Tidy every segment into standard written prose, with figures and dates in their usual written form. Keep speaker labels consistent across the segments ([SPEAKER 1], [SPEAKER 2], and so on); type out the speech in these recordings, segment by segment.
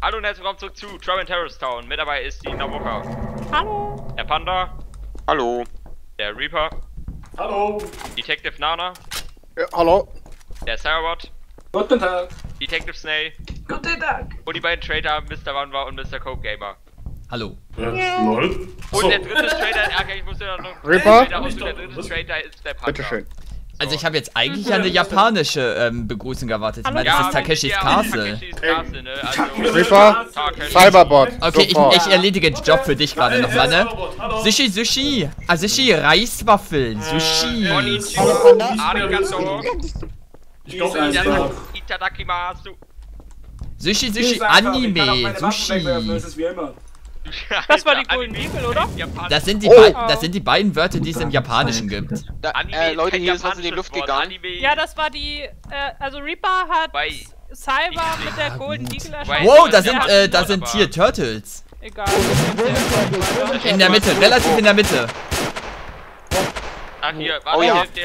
[SPEAKER 1] Hallo und herzlich willkommen zurück zu Trouble in Terrorist Town. Mit dabei ist die Nawoka.
[SPEAKER 2] Hallo.
[SPEAKER 1] Der Panda.
[SPEAKER 3] Hallo.
[SPEAKER 1] Der Reaper.
[SPEAKER 4] Hallo.
[SPEAKER 1] Detective Nana.
[SPEAKER 5] Ja, hallo.
[SPEAKER 1] Der Cyberbot.
[SPEAKER 4] Guten Tag.
[SPEAKER 1] Detective Snake.
[SPEAKER 2] Guten Tag.
[SPEAKER 1] Und die beiden Trader, Mr. Wanwa und Mr. Coke Gamer.
[SPEAKER 6] Hallo.
[SPEAKER 4] Lol.
[SPEAKER 1] Und der dritte Trader, okay, ich muss ja noch...
[SPEAKER 5] Reaper?
[SPEAKER 1] Der dritte Trader ist der Panda.
[SPEAKER 5] Bitteschön.
[SPEAKER 6] Also ich habe jetzt eigentlich eine japanische Begrüßung erwartet. Ich meine, das ist Takeshis Castle.
[SPEAKER 1] Takeshis Castle, ne? Also,
[SPEAKER 5] Reaper?
[SPEAKER 1] Takeshi.
[SPEAKER 5] Cyberbot.
[SPEAKER 6] Okay,
[SPEAKER 5] sofort.
[SPEAKER 6] ich erledige den Job für dich gerade nochmal, ne? Sushi, Sushi. Ah, Sushi, Reiswaffeln. Sushi.
[SPEAKER 1] Konnichiwa. Arigato.
[SPEAKER 4] Ich glaube, er ist da.
[SPEAKER 1] Itadakimasu.
[SPEAKER 6] Sushi, Sushi, Anime. Sushi.
[SPEAKER 2] Das war die Golden Eagle, oder?
[SPEAKER 6] Das sind die beiden Wörter, die es im Japanischen gibt.
[SPEAKER 3] Leute, hier ist was in die Luft gegangen.
[SPEAKER 2] Ja, das war die, also Reaper hat
[SPEAKER 1] Bei
[SPEAKER 2] Cyber mit der Golden Eagle erschossen.
[SPEAKER 6] Wow,
[SPEAKER 1] Der
[SPEAKER 6] da sind hier Turtles.
[SPEAKER 2] Egal.
[SPEAKER 6] In der Mitte, relativ in der Mitte.
[SPEAKER 1] Ach hier,
[SPEAKER 3] Oh ja.
[SPEAKER 1] der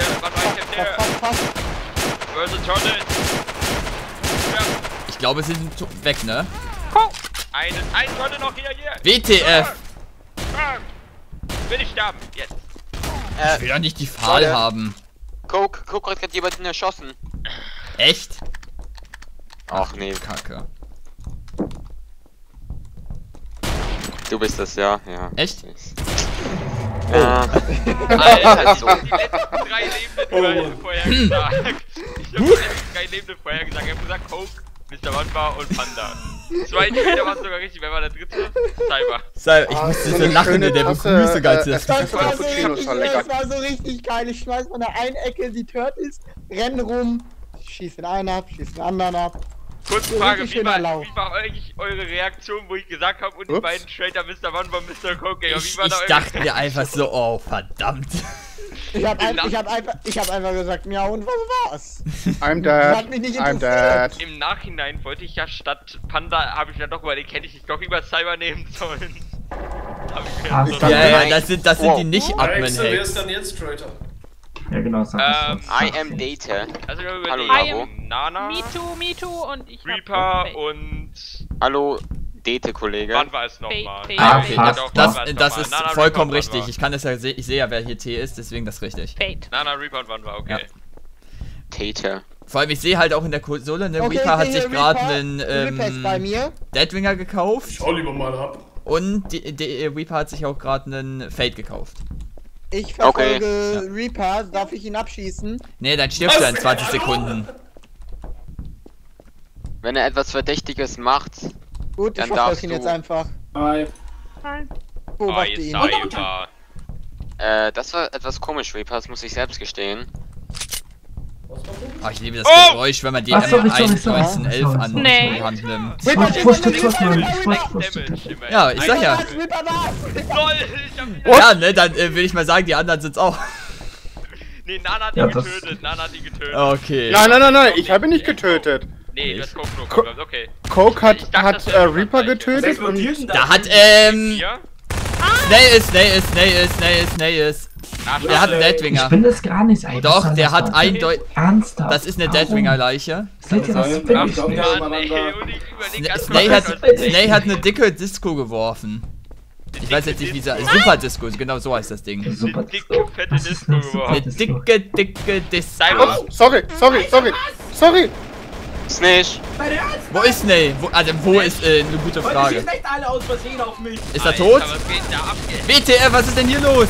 [SPEAKER 1] Versus Turtles. Ja,
[SPEAKER 6] Ich glaube, sie sind weg, ne?
[SPEAKER 1] ein Turtle noch hier.
[SPEAKER 6] WTF.
[SPEAKER 1] Will ich sterben, jetzt.
[SPEAKER 6] Ich will doch nicht die Pfahl
[SPEAKER 3] Leute.
[SPEAKER 6] haben.
[SPEAKER 3] Coke hat gerade jemanden erschossen.
[SPEAKER 6] Echt?
[SPEAKER 3] Ach nee,
[SPEAKER 6] Kacke.
[SPEAKER 3] du bist das, ja.
[SPEAKER 6] Echt?
[SPEAKER 3] Ja.
[SPEAKER 1] Alter,
[SPEAKER 3] so.
[SPEAKER 1] die letzten 3 Lebenden vorher gesagt. Ich hab die letzten 3 Lebenden vorher gesagt. Ich hab gesagt Coke, Mr. Wanwa und Panda. 2 Trainer waren sogar richtig. Wer war der dritte? Cyber.
[SPEAKER 6] Ich musste so lachen in der Begrüßung, als das.
[SPEAKER 5] Das war lecker.
[SPEAKER 7] Das war so richtig geil. Ich schmeiß von der einen Ecke die Turtles, rennen rum, schieß den einen ab, schieß den anderen ab.
[SPEAKER 1] Kurze
[SPEAKER 7] So
[SPEAKER 1] Frage,
[SPEAKER 7] richtig
[SPEAKER 1] wie war
[SPEAKER 7] schöner Lauf.
[SPEAKER 1] eigentlich eure Reaktion, wo ich gesagt habe, und die
[SPEAKER 5] Ups.
[SPEAKER 1] beiden Trader, Mr. Wanwa und Mr. Coke,
[SPEAKER 6] Ich dachte mir einfach so, oh verdammt.
[SPEAKER 7] Ich hab einfach gesagt, ja und was war's?
[SPEAKER 5] I'm
[SPEAKER 7] Das
[SPEAKER 5] dead.
[SPEAKER 7] hat mich nicht
[SPEAKER 5] I'm
[SPEAKER 7] interessiert.
[SPEAKER 5] dead.
[SPEAKER 1] Im Nachhinein wollte ich ja statt Panda, habe ich ja doch überlegt, hätte ich nicht doch lieber Cyber nehmen sollen. Hab ich mir so
[SPEAKER 6] Ja, das sind die
[SPEAKER 4] Wer ist
[SPEAKER 6] Nicht-Admin-Hacks.
[SPEAKER 4] dann jetzt Traitor?
[SPEAKER 8] Ja, genau, sag
[SPEAKER 3] I am Data.
[SPEAKER 1] Also wir
[SPEAKER 3] Hallo,
[SPEAKER 1] überlegen,
[SPEAKER 3] Lavo.
[SPEAKER 1] Nana,
[SPEAKER 2] Me too und ich
[SPEAKER 1] Reaper
[SPEAKER 2] hab
[SPEAKER 1] und
[SPEAKER 3] Hallo, Date-Kollege.
[SPEAKER 1] wann war es nochmal?
[SPEAKER 2] Fate.
[SPEAKER 6] Ah, okay,
[SPEAKER 8] Fast.
[SPEAKER 6] das ist
[SPEAKER 1] Nana,
[SPEAKER 6] vollkommen
[SPEAKER 1] Reaper und
[SPEAKER 6] richtig.
[SPEAKER 1] Wanwa.
[SPEAKER 6] Ich sehe ja, wer hier T ist, deswegen das richtig.
[SPEAKER 2] Fate.
[SPEAKER 1] Nana, Reaper und wann war, okay.
[SPEAKER 6] Ja.
[SPEAKER 3] Data.
[SPEAKER 6] Vor allem, ich sehe halt auch in der Konsole, ne,
[SPEAKER 7] Okay,
[SPEAKER 6] Reaper hat
[SPEAKER 7] hier,
[SPEAKER 6] sich gerade
[SPEAKER 7] Reaper.
[SPEAKER 6] einen
[SPEAKER 7] Reaper ist bei mir.
[SPEAKER 6] Deadwinger gekauft
[SPEAKER 4] Schau lieber mal ab.
[SPEAKER 6] und die Reaper hat sich auch gerade einen Fate gekauft.
[SPEAKER 7] Ich verfolge
[SPEAKER 6] Okay.
[SPEAKER 7] Reaper. Darf ich ihn abschießen?
[SPEAKER 6] Ne, dann stirbst du in 20 Sekunden.
[SPEAKER 3] Wenn er etwas Verdächtiges macht,
[SPEAKER 7] Gut, ich
[SPEAKER 3] Dann
[SPEAKER 7] verfolge
[SPEAKER 3] darfst
[SPEAKER 7] ihn
[SPEAKER 3] du-
[SPEAKER 7] jetzt einfach.
[SPEAKER 4] Hi.
[SPEAKER 7] Beobachte ihn.
[SPEAKER 1] Cyber.
[SPEAKER 3] das war etwas komisch, Reaper, das muss ich selbst gestehen.
[SPEAKER 6] Oh, ich liebe das
[SPEAKER 1] Oh!
[SPEAKER 6] Geräusch, wenn man die
[SPEAKER 8] Ach, sorry,
[SPEAKER 6] M1
[SPEAKER 8] sorry.
[SPEAKER 6] 1911 an
[SPEAKER 2] Nee.
[SPEAKER 6] die Hand nimmt.
[SPEAKER 8] Vorsicht,
[SPEAKER 6] Ja, ich sag ja.
[SPEAKER 7] Reaper da!
[SPEAKER 1] LOL, ich hab wieder...
[SPEAKER 6] Ja, ne, dann will ich mal sagen, die anderen sind's auch.
[SPEAKER 1] Nee, Nana hat
[SPEAKER 8] Ja,
[SPEAKER 1] ihn
[SPEAKER 8] das-
[SPEAKER 1] getötet, Nana hat ihn getötet.
[SPEAKER 6] Okay.
[SPEAKER 5] Nein, ich habe ihn nicht getötet.
[SPEAKER 1] Nee, du hast Coke nur
[SPEAKER 5] Co-
[SPEAKER 1] geglaubt, okay.
[SPEAKER 5] Coke
[SPEAKER 1] Ich dachte,
[SPEAKER 5] hat
[SPEAKER 1] das wäre
[SPEAKER 5] Reaper
[SPEAKER 1] das Gleiche.
[SPEAKER 5] getötet und
[SPEAKER 6] Da hat,
[SPEAKER 1] Hier?
[SPEAKER 6] Snails. Der hat einen
[SPEAKER 8] Ich
[SPEAKER 6] Deadwinger.
[SPEAKER 8] bin das gar nicht, ey.
[SPEAKER 6] Doch,
[SPEAKER 8] Was soll
[SPEAKER 6] der
[SPEAKER 8] das
[SPEAKER 6] hat
[SPEAKER 8] denn?
[SPEAKER 6] eindeutig.
[SPEAKER 8] Ernsthaft?
[SPEAKER 6] Das ist eine
[SPEAKER 8] Warum?
[SPEAKER 6] Deadwinger-Leiche.
[SPEAKER 8] Seht ihr, das bin ich
[SPEAKER 1] Ach,
[SPEAKER 8] nicht.
[SPEAKER 1] Mann, ey, und ich überleg ganz
[SPEAKER 6] Snake hat eine dicke Disco geworfen. Ich weiß jetzt nicht, wie sie. Super Disco, genau so heißt das Ding.
[SPEAKER 8] Super
[SPEAKER 1] Dicke,
[SPEAKER 8] Disco.
[SPEAKER 1] fette
[SPEAKER 8] Was ist
[SPEAKER 1] Disco
[SPEAKER 8] eine super
[SPEAKER 6] Eine
[SPEAKER 8] Disco?
[SPEAKER 6] dicke Disco.
[SPEAKER 1] Cyber.
[SPEAKER 5] Ups, sorry.
[SPEAKER 3] Snake.
[SPEAKER 6] Wo ist Snake? Wo ist eine gute Frage.
[SPEAKER 7] alle aus Versehen auf mich.
[SPEAKER 6] Ist er tot?
[SPEAKER 1] Alter, was geht da ab jetzt?
[SPEAKER 6] WTF, was ist denn hier los?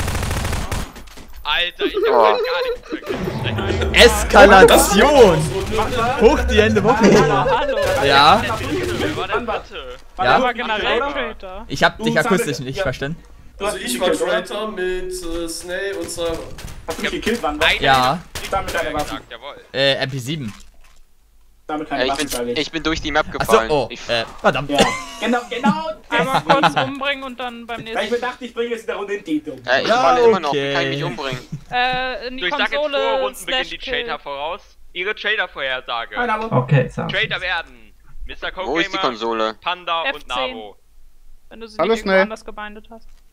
[SPEAKER 1] Alter, ich hab halt gar nichts vergessen.
[SPEAKER 6] Eskalation! Hoch die Hände, hoch die Hände.
[SPEAKER 2] Hallo.
[SPEAKER 6] Ja,
[SPEAKER 1] Wer war der Dritte?
[SPEAKER 2] Der
[SPEAKER 6] ja.
[SPEAKER 2] war generell Traitor.
[SPEAKER 6] Ich hab dich akustisch nicht verstanden.
[SPEAKER 4] Also ich war Traitor mit Snake und Cyber.
[SPEAKER 7] Hast du mich gekillt, Wann?
[SPEAKER 6] Ja,
[SPEAKER 7] Damit deine Waffen.
[SPEAKER 1] Gesagt, jawohl.
[SPEAKER 6] MP7.
[SPEAKER 7] Damit keine Waffen, sag
[SPEAKER 3] Ich bin durch die Map
[SPEAKER 6] Achso,
[SPEAKER 3] gefallen.
[SPEAKER 6] oh,
[SPEAKER 3] Ich-
[SPEAKER 6] verdammt.
[SPEAKER 7] Ja. Genau.
[SPEAKER 2] Einmal kurz umbringen und dann beim
[SPEAKER 7] Ich
[SPEAKER 2] nächsten.
[SPEAKER 7] dachte, ich bringe jetzt in der Runde in die um.
[SPEAKER 3] ich
[SPEAKER 6] Ja,
[SPEAKER 3] falle immer noch,
[SPEAKER 6] okay.
[SPEAKER 3] wie kann ich mich umbringen?
[SPEAKER 2] In die
[SPEAKER 1] So, ich sag jetzt vor
[SPEAKER 2] Konsole
[SPEAKER 1] Runden beginnen die
[SPEAKER 2] /kill.
[SPEAKER 1] Trader voraus. Ihre Trader-Vorhersage.
[SPEAKER 8] Okay, sag.
[SPEAKER 1] Trader werden Mr.
[SPEAKER 3] Wo ist die
[SPEAKER 1] Coke
[SPEAKER 3] Konsole?
[SPEAKER 1] Panda und
[SPEAKER 2] F10.
[SPEAKER 1] Navo.
[SPEAKER 2] Wenn du sie
[SPEAKER 5] Hallo,
[SPEAKER 2] nicht irgendwo
[SPEAKER 5] Snake.
[SPEAKER 2] anders gebindet hast.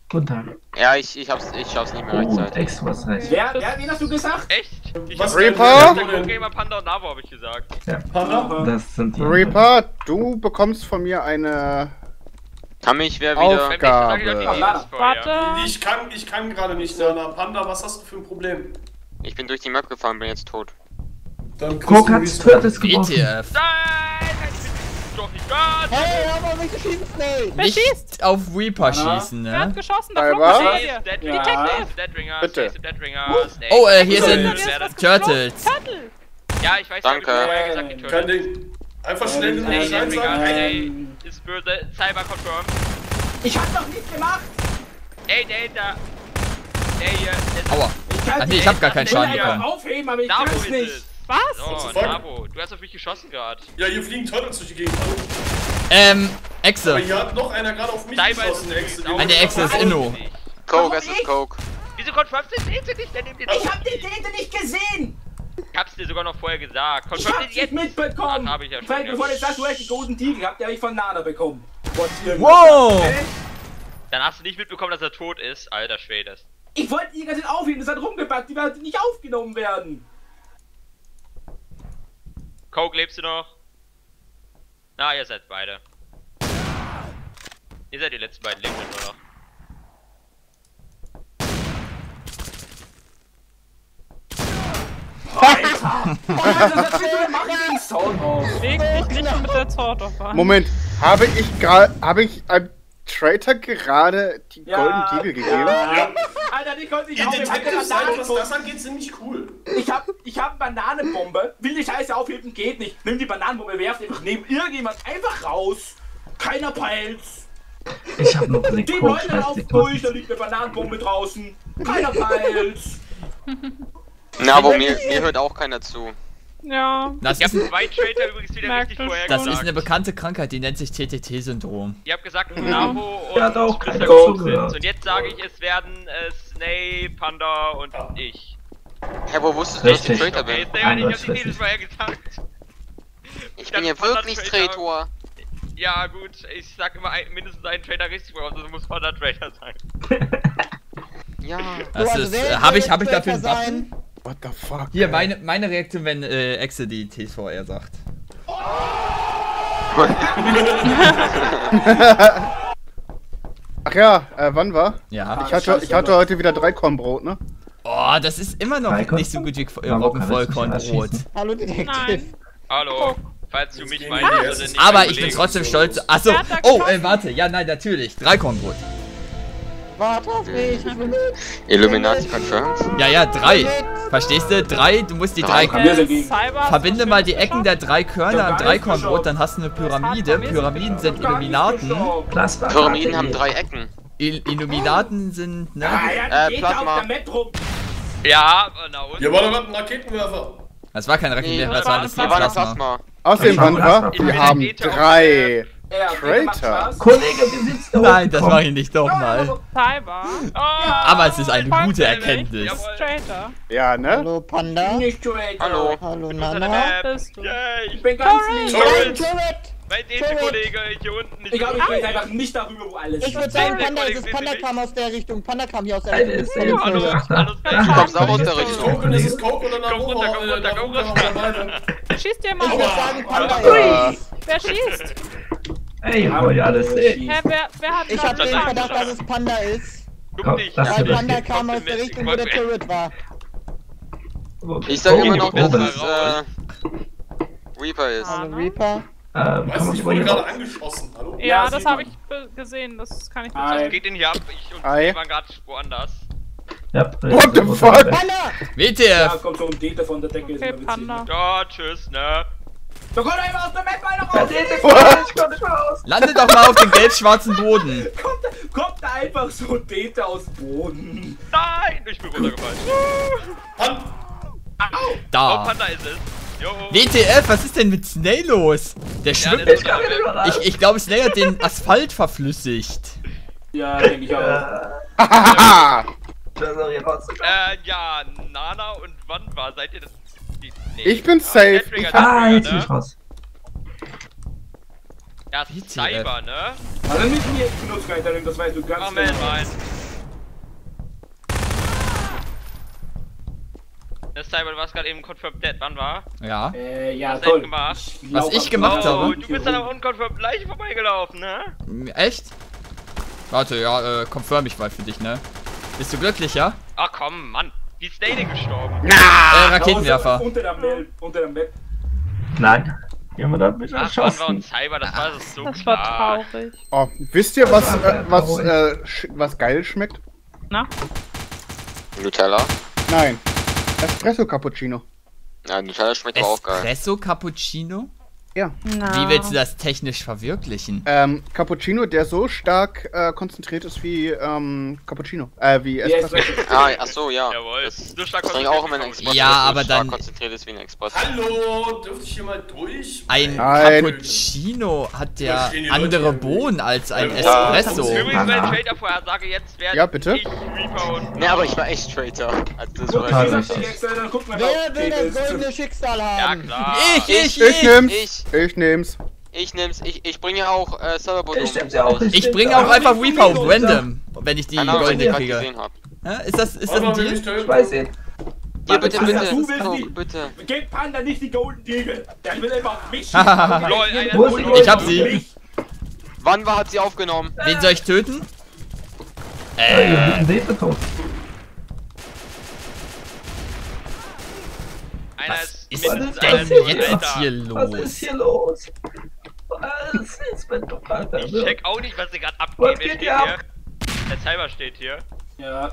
[SPEAKER 8] Guten Tag.
[SPEAKER 3] Ja, ich schaff's nicht mehr
[SPEAKER 8] Oh,
[SPEAKER 3] rechtzeitig.
[SPEAKER 8] Dex, was heißt?
[SPEAKER 9] Wen hast du gesagt?
[SPEAKER 1] Echt? Ich
[SPEAKER 4] Was
[SPEAKER 1] hab
[SPEAKER 5] Reaper?
[SPEAKER 1] Gamer, Panda und Navo, habe ich gesagt.
[SPEAKER 9] Panda?
[SPEAKER 8] Das sind die.
[SPEAKER 5] Reaper, du bekommst von mir eine...
[SPEAKER 3] Kann mich wer wieder...
[SPEAKER 1] Beim nächsten sag ich doch die
[SPEAKER 5] Aufgabe.
[SPEAKER 1] Names vorher.
[SPEAKER 2] Warte.
[SPEAKER 4] Ich kann gerade nicht, Nana. Panda, was hast du für ein Problem?
[SPEAKER 3] Ich bin durch die Map gefahren, bin jetzt tot.
[SPEAKER 4] Dann kriegst
[SPEAKER 8] Cook
[SPEAKER 4] du
[SPEAKER 8] hat
[SPEAKER 4] Respawn.
[SPEAKER 8] Turtles geworfen.
[SPEAKER 6] WTF.
[SPEAKER 1] Nein, ich bin doch nicht da.
[SPEAKER 7] Hey, hör mal, mich schießen, Snake!
[SPEAKER 2] Wer schießt?
[SPEAKER 6] Nicht auf Reaper schießen,
[SPEAKER 2] Wer hat
[SPEAKER 6] ne?
[SPEAKER 2] geschossen? Da
[SPEAKER 5] Alba?
[SPEAKER 2] flog was
[SPEAKER 1] Chase,
[SPEAKER 2] vor dir.
[SPEAKER 1] Deadringer, Deadringer,
[SPEAKER 5] Bitte.
[SPEAKER 1] Chase, Deadringer, Snake.
[SPEAKER 6] Oh, hier
[SPEAKER 4] So,
[SPEAKER 6] sind
[SPEAKER 4] jetzt
[SPEAKER 1] wer das
[SPEAKER 6] Turtles.
[SPEAKER 2] Turtle.
[SPEAKER 1] Ja, ich weiß,
[SPEAKER 3] Danke.
[SPEAKER 1] hab ich vorher gesagt, die
[SPEAKER 4] Kein
[SPEAKER 1] Turtles.
[SPEAKER 4] Ding. Einfach schnell den
[SPEAKER 1] Snake,
[SPEAKER 4] Bescheid
[SPEAKER 1] Deadringer,
[SPEAKER 4] sagen.
[SPEAKER 1] Snake ist böse, Cyber confirmed.
[SPEAKER 9] Ich hab doch nichts gemacht!
[SPEAKER 1] Ey, Data. Ey, hier, jetzt.
[SPEAKER 6] Aua. Ach nee, ich hab gar keinen Schaden
[SPEAKER 9] Ich will
[SPEAKER 6] bekommen.
[SPEAKER 9] einfach aufheben, aber ich
[SPEAKER 1] Navo
[SPEAKER 9] kann es
[SPEAKER 1] ist
[SPEAKER 9] nicht.
[SPEAKER 1] es.
[SPEAKER 2] Was?
[SPEAKER 1] Oh,
[SPEAKER 4] fuck?
[SPEAKER 1] Navo, du hast auf mich geschossen gerade.
[SPEAKER 4] Ja, hier fliegen Turtles durch die Gegend. Aber
[SPEAKER 6] Echse.
[SPEAKER 4] hier hat noch einer gerade auf mich
[SPEAKER 1] Cyber
[SPEAKER 4] geschossen.
[SPEAKER 1] ist
[SPEAKER 4] Exe.
[SPEAKER 1] auch-
[SPEAKER 6] Eine Echse ist Inno.
[SPEAKER 3] Coke, es ist Coke.
[SPEAKER 1] Wieso confirmst du den nicht? Dann nimm den
[SPEAKER 9] Ich hab die Date nicht gesehen!
[SPEAKER 1] Ich hab's dir sogar noch vorher gesagt.
[SPEAKER 9] Ich
[SPEAKER 1] Confirm
[SPEAKER 9] hab's
[SPEAKER 1] den
[SPEAKER 9] nicht
[SPEAKER 1] jetzt.
[SPEAKER 9] mitbekommen!
[SPEAKER 1] Das hab ich ja schon,
[SPEAKER 9] Weil
[SPEAKER 1] ja.
[SPEAKER 9] bevor du sagst, du hast die Golden Tiger gehabt, die hab ich von Nana bekommen.
[SPEAKER 6] Wow.
[SPEAKER 1] Dann hast du nicht mitbekommen, dass er tot ist. Alter Schwede.
[SPEAKER 9] Ich wollte die ganze Zeit aufheben, das hat rumgepackt, die werden nicht aufgenommen werden.
[SPEAKER 1] Coke, lebst du noch? Na, ihr seid beide. Ihr seid die letzten beiden Lebenden nur noch.
[SPEAKER 9] Alter! Was willst du denn machen gegen Sound auf?
[SPEAKER 2] Leg dich nicht mit der Sword auf an.
[SPEAKER 5] Moment, habe ich einem Traitor gerade die Golden Deagle gegeben?
[SPEAKER 4] Ja.
[SPEAKER 9] Alter, die konnte ich
[SPEAKER 4] Die
[SPEAKER 9] auch mit
[SPEAKER 4] Detectives sind, was
[SPEAKER 9] Bananenbombe.
[SPEAKER 4] das angeht, ziemlich cool.
[SPEAKER 9] Ich hab Bananenbombe, will die Scheiße aufheben, geht nicht. Nimm die Bananenbombe, werft einfach neben irgendjemand einfach raus. Keiner peilt's.
[SPEAKER 8] Ich hab noch den
[SPEAKER 9] Die
[SPEAKER 8] Coke.
[SPEAKER 9] Leute laufen durch, da liegt eine Bananenbombe draußen. Keiner peilt's.
[SPEAKER 3] Navo, mir hört auch keiner zu.
[SPEAKER 2] Ja.
[SPEAKER 6] Das
[SPEAKER 1] Ich hab
[SPEAKER 6] ist,
[SPEAKER 1] zwei Traitor übrigens wieder
[SPEAKER 2] Merkt
[SPEAKER 1] richtig
[SPEAKER 2] es
[SPEAKER 1] vorher
[SPEAKER 2] schon.
[SPEAKER 6] das ist eine
[SPEAKER 1] gesagt.
[SPEAKER 6] bekannte Krankheit, die nennt sich TTT-Syndrom.
[SPEAKER 1] Ihr habt gesagt, Navo
[SPEAKER 8] Der hat auch
[SPEAKER 1] und
[SPEAKER 8] keiner
[SPEAKER 1] Mr. Coke
[SPEAKER 8] zugehört.
[SPEAKER 1] sind's. Und jetzt sage ich, es werden Snake, Panda und ich.
[SPEAKER 3] Hä, wo wusstest du, dass ich
[SPEAKER 8] Richtig.
[SPEAKER 3] Traitor
[SPEAKER 1] Okay,
[SPEAKER 3] bin?
[SPEAKER 1] Snake, ich hab
[SPEAKER 8] Eindeutig.
[SPEAKER 1] die jedes vorher gesagt.
[SPEAKER 3] Ich bin ja wirklich Traitor.
[SPEAKER 1] Ja gut, ich sag immer mindestens einen Traitor richtig voraus, also muss Panda Traitor sein.
[SPEAKER 3] Ja.
[SPEAKER 6] Das
[SPEAKER 7] also
[SPEAKER 6] ist,
[SPEAKER 7] wer
[SPEAKER 6] habe ich
[SPEAKER 7] soll
[SPEAKER 6] dafür einen
[SPEAKER 7] Traitor
[SPEAKER 6] Button?
[SPEAKER 5] What the fuck?
[SPEAKER 6] Hier,
[SPEAKER 5] ey?
[SPEAKER 6] meine Reaktion, wenn Exe die TVR sagt.
[SPEAKER 5] Ach ja, wann war?
[SPEAKER 6] Ja.
[SPEAKER 5] Ich hatte heute wieder 3 Kornbrot, ne?
[SPEAKER 6] Oh, das ist immer noch
[SPEAKER 8] Raikon?
[SPEAKER 6] nicht so gut wie
[SPEAKER 8] Warum kann das nicht
[SPEAKER 6] Roggenvollkornbrot.
[SPEAKER 8] erschießen?
[SPEAKER 7] Hallo, Detektiv.
[SPEAKER 2] Nein.
[SPEAKER 1] Hallo, falls du mich
[SPEAKER 4] gehen
[SPEAKER 1] meinst,
[SPEAKER 4] die
[SPEAKER 1] oder
[SPEAKER 4] jetzt.
[SPEAKER 1] nicht.
[SPEAKER 6] Aber
[SPEAKER 1] mein
[SPEAKER 6] ich bin
[SPEAKER 1] Kollege.
[SPEAKER 6] trotzdem stolz. Achso,
[SPEAKER 2] Wer hat da
[SPEAKER 6] oh,
[SPEAKER 2] geschossen?
[SPEAKER 6] warte, ja, nein, natürlich. 3 Kornbrot.
[SPEAKER 7] Warte auf mich, ich will mit.
[SPEAKER 3] Illuminati confirmed.
[SPEAKER 6] Ja, 3. Verstehst du? 3, du musst die 3.
[SPEAKER 9] Wir sind gegen.
[SPEAKER 2] Cyber.
[SPEAKER 6] Verbinde mal die Ecken der 3 Körner am
[SPEAKER 9] Ja,
[SPEAKER 6] 3 Kornbrot, dann hast du eine Pyramide. Pyramiden sind Illuminaten.
[SPEAKER 8] Plasma.
[SPEAKER 3] Pyramiden haben 3 Ecken.
[SPEAKER 6] Illuminaten sind, ne?
[SPEAKER 9] Ah ja, die geht
[SPEAKER 3] Plasma.
[SPEAKER 9] auf der Map rum.
[SPEAKER 1] Ja, na und?
[SPEAKER 4] Hier war doch gerade ein Raketenwerfer.
[SPEAKER 6] Das war kein
[SPEAKER 3] Nee,
[SPEAKER 6] Raketenwerfer, das
[SPEAKER 1] war
[SPEAKER 6] war
[SPEAKER 1] das
[SPEAKER 6] eine
[SPEAKER 3] hier war eine
[SPEAKER 6] Plasma.
[SPEAKER 3] Plasma.
[SPEAKER 5] Außerdem, wann war?
[SPEAKER 1] Ich bin
[SPEAKER 5] Wir
[SPEAKER 1] der
[SPEAKER 5] haben
[SPEAKER 1] Data auf
[SPEAKER 5] 3
[SPEAKER 9] Ja, macht
[SPEAKER 5] Traitor.
[SPEAKER 9] Spaß.
[SPEAKER 8] Kollege, wir sitzen da
[SPEAKER 6] Nein,
[SPEAKER 8] unten.
[SPEAKER 6] das mache ich nicht nochmal.
[SPEAKER 2] Cyber.
[SPEAKER 6] Aber es ist eine gute
[SPEAKER 1] Jawohl.
[SPEAKER 6] Erkenntnis.
[SPEAKER 2] Traitor.
[SPEAKER 5] Ja, ne?
[SPEAKER 7] Hallo, Panda.
[SPEAKER 9] Nicht Traitor.
[SPEAKER 3] Hallo.
[SPEAKER 7] Hallo,
[SPEAKER 1] Unter der
[SPEAKER 7] Nana.
[SPEAKER 1] Map.
[SPEAKER 2] Bist du?
[SPEAKER 1] Yay,
[SPEAKER 9] Ich bin ganz lieb.
[SPEAKER 7] Nein, Turret!
[SPEAKER 1] mein Dete-Kollege hier unten.
[SPEAKER 9] Ich glaube, ich bin einfach nicht darüber, wo alles
[SPEAKER 7] Ich würde
[SPEAKER 9] ist.
[SPEAKER 7] sagen,
[SPEAKER 1] Der
[SPEAKER 7] Panda
[SPEAKER 1] Kollege
[SPEAKER 7] ist es. Panda
[SPEAKER 1] sieht
[SPEAKER 7] kam aus der Richtung. Panda kam hier aus der
[SPEAKER 8] Alter,
[SPEAKER 7] Richtung.
[SPEAKER 8] ist
[SPEAKER 1] Hallo,
[SPEAKER 7] Turret.
[SPEAKER 1] hallo,
[SPEAKER 3] Du kommst auch aus der
[SPEAKER 4] Coke
[SPEAKER 3] Richtung.
[SPEAKER 4] und es ist Coke oder
[SPEAKER 1] Komm runter, komm runter, komm runter.
[SPEAKER 2] Schießt dir
[SPEAKER 7] Ich würde
[SPEAKER 2] mal.
[SPEAKER 7] sagen, Panda
[SPEAKER 5] Aua.
[SPEAKER 7] ist.
[SPEAKER 2] Wer schießt?
[SPEAKER 8] Ey, ihr wollt ja alles sehen.
[SPEAKER 2] Hä, wer hat
[SPEAKER 7] Ich habe
[SPEAKER 2] gerade
[SPEAKER 7] den
[SPEAKER 2] gesagt?
[SPEAKER 7] Verdacht, dass es Panda ist.
[SPEAKER 1] Guck
[SPEAKER 8] Komm,
[SPEAKER 1] dich.
[SPEAKER 8] das
[SPEAKER 7] Weil
[SPEAKER 8] wird das
[SPEAKER 7] Panda
[SPEAKER 8] geht.
[SPEAKER 7] kam aus der Richtung, wo der Turret war.
[SPEAKER 3] Ich sag
[SPEAKER 8] Oh,
[SPEAKER 3] immer noch, dass
[SPEAKER 8] Probe.
[SPEAKER 3] es Reaper ist.
[SPEAKER 7] Hallo, Reaper.
[SPEAKER 8] Kann
[SPEAKER 4] Weißt du,
[SPEAKER 8] man
[SPEAKER 4] ich
[SPEAKER 8] über
[SPEAKER 4] wurde
[SPEAKER 8] hier
[SPEAKER 4] gerade
[SPEAKER 8] raus?
[SPEAKER 4] angeschossen. Hallo?
[SPEAKER 2] Ja,
[SPEAKER 9] Ja,
[SPEAKER 2] das
[SPEAKER 9] sieht
[SPEAKER 2] habe
[SPEAKER 9] man.
[SPEAKER 2] ich gesehen. Das kann ich
[SPEAKER 9] Hi.
[SPEAKER 2] nicht.
[SPEAKER 1] Was geht denn hier ab? Ich und
[SPEAKER 5] Hi.
[SPEAKER 1] wir waren gerade woanders.
[SPEAKER 8] Ja,
[SPEAKER 5] What the fuck?
[SPEAKER 7] Panda!
[SPEAKER 9] Ja,
[SPEAKER 6] WTF!
[SPEAKER 9] kommt so ein Dete von der Decke. ist
[SPEAKER 2] Okay,
[SPEAKER 9] immer witzig,
[SPEAKER 2] Panda.
[SPEAKER 9] ne?
[SPEAKER 1] Ja, tschüss, ne?
[SPEAKER 9] Da kommt einfach aus der Map einer
[SPEAKER 8] Ja,
[SPEAKER 9] raus!
[SPEAKER 8] ich komm nicht mehr raus.
[SPEAKER 6] Lande doch mal auf dem gelb-schwarzen Boden.
[SPEAKER 9] Kommt da einfach so ein Dete aus dem Boden.
[SPEAKER 1] Nein! Ich bin runtergefallen. Oh,
[SPEAKER 6] Da.
[SPEAKER 1] Panda ist es. Jo.
[SPEAKER 6] WTF, was ist denn mit Snay los? Der
[SPEAKER 1] Ja,
[SPEAKER 6] schwimmt.
[SPEAKER 1] der
[SPEAKER 8] Ich kann nicht mehr raus.
[SPEAKER 6] Ich glaube, Snay hat den Asphalt verflüssigt.
[SPEAKER 9] Ja, denke ich auch.
[SPEAKER 5] Hahaha!
[SPEAKER 8] Das ist auch hier raus.
[SPEAKER 1] Ja, Nana und wann war? Seid ihr das? Nee.
[SPEAKER 5] Ich bin safe.
[SPEAKER 1] Deadringer,
[SPEAKER 8] Ah, jetzt bin
[SPEAKER 1] ne?
[SPEAKER 8] ich raus.
[SPEAKER 1] Ja,
[SPEAKER 6] WTF.
[SPEAKER 1] Cyber, ne?
[SPEAKER 9] Also nicht mir benutzt, das weißt du ganz
[SPEAKER 1] Moment,
[SPEAKER 9] genau.
[SPEAKER 1] mein. Cyber, du warst gerade eben Confirmed Dead, wann war?
[SPEAKER 6] Ja.
[SPEAKER 9] Ja,
[SPEAKER 1] Was
[SPEAKER 9] toll.
[SPEAKER 1] denn gemacht?
[SPEAKER 6] Was ich gemacht habe?
[SPEAKER 1] Du bist dann am Unconfirmed Leiche vorbeigelaufen, ne?
[SPEAKER 6] Echt? Warte, ja, confirm ich mal für dich, ne? Bist du glücklich, ja?
[SPEAKER 1] Ach komm, Mann. Wie ist Snake gestorben?
[SPEAKER 6] Raketenwerfer.
[SPEAKER 9] Unter dem Bett.
[SPEAKER 8] Nein. Jemand hat mich
[SPEAKER 1] Ach, wann war
[SPEAKER 8] erschossen.
[SPEAKER 1] uns Cyber, das war so
[SPEAKER 2] Das
[SPEAKER 1] klar.
[SPEAKER 2] war traurig.
[SPEAKER 5] Oh, wisst ihr, was geil schmeckt?
[SPEAKER 2] Na?
[SPEAKER 3] Nutella?
[SPEAKER 5] Nein. Espresso Cappuccino.
[SPEAKER 3] Ja, Nutella schmeckt aber auch geil.
[SPEAKER 6] Espresso Cappuccino?
[SPEAKER 5] Ja.
[SPEAKER 2] Na.
[SPEAKER 6] Wie willst du das technisch verwirklichen?
[SPEAKER 5] Cappuccino, der so stark konzentriert ist wie Cappuccino. Wie
[SPEAKER 9] Yes,
[SPEAKER 5] Espresso.
[SPEAKER 3] Ach so, ja.
[SPEAKER 1] Jawohl.
[SPEAKER 3] Das
[SPEAKER 1] So stark
[SPEAKER 3] trinke ich auch immer einen Espresso.
[SPEAKER 6] Ja,
[SPEAKER 3] der so
[SPEAKER 6] aber
[SPEAKER 3] stark
[SPEAKER 6] dann-
[SPEAKER 3] konzentriert ist wie ein Espresso.
[SPEAKER 4] Hallo, dürfte ich hier mal durch?
[SPEAKER 6] Ein
[SPEAKER 5] Nein.
[SPEAKER 6] Cappuccino hat ja
[SPEAKER 4] stehen die
[SPEAKER 6] andere
[SPEAKER 4] Leute.
[SPEAKER 6] Bohnen als ein
[SPEAKER 3] Ja.
[SPEAKER 6] Espresso.
[SPEAKER 1] Übrigens, meine Trader-Vorhersage jetzt werden
[SPEAKER 5] Ja, bitte?
[SPEAKER 1] ich, Reaper und...
[SPEAKER 3] Ne, aber ich war echt Traitor. Also das war
[SPEAKER 8] Total.
[SPEAKER 9] Dann gucken wir
[SPEAKER 7] Wer will das goldene Schicksal
[SPEAKER 1] Ja,
[SPEAKER 7] haben?
[SPEAKER 1] klar.
[SPEAKER 5] Ich nehm's. Ich nehm's.
[SPEAKER 3] Ich nehm's. Ich bringe ja auch Serverbot um.
[SPEAKER 8] Ich nehm's ja auch.
[SPEAKER 6] Ich bringe auch einfach Reaper auf random, wenn ich die
[SPEAKER 3] Keine Ahnung, was ich
[SPEAKER 6] goldene
[SPEAKER 3] gerade
[SPEAKER 6] kriege.
[SPEAKER 3] gesehen hab.
[SPEAKER 6] Ja, ist das ein
[SPEAKER 4] Warte mal,
[SPEAKER 6] Deal?
[SPEAKER 4] will ich töten?
[SPEAKER 8] Ich weiß ihn.
[SPEAKER 3] Hier, bitte,
[SPEAKER 9] Panda,
[SPEAKER 3] bitte.
[SPEAKER 9] du willst
[SPEAKER 3] Coke,
[SPEAKER 9] die-
[SPEAKER 3] bitte.
[SPEAKER 9] Gib Panda nicht die Golden Eagle. Der will einfach mich
[SPEAKER 1] Lol,
[SPEAKER 8] Wo ist die
[SPEAKER 6] Ich hab sie.
[SPEAKER 9] Mich.
[SPEAKER 3] Wann hat sie aufgenommen?
[SPEAKER 6] Wen soll ich töten?
[SPEAKER 8] Ihr seht tot.
[SPEAKER 1] Einer
[SPEAKER 6] Was
[SPEAKER 1] ist
[SPEAKER 6] ist
[SPEAKER 1] mindestens
[SPEAKER 6] denn
[SPEAKER 1] einer tot,
[SPEAKER 6] jetzt
[SPEAKER 1] Alter.
[SPEAKER 6] hier
[SPEAKER 8] Was
[SPEAKER 6] los?
[SPEAKER 8] ist hier los? Was ist mit dem Alter?
[SPEAKER 1] Ich check auch nicht, was hier gerade abgeht.
[SPEAKER 8] Was
[SPEAKER 1] Wer
[SPEAKER 8] geht
[SPEAKER 1] steht
[SPEAKER 8] hier ab?
[SPEAKER 1] Der Cyber steht hier.
[SPEAKER 9] Ja.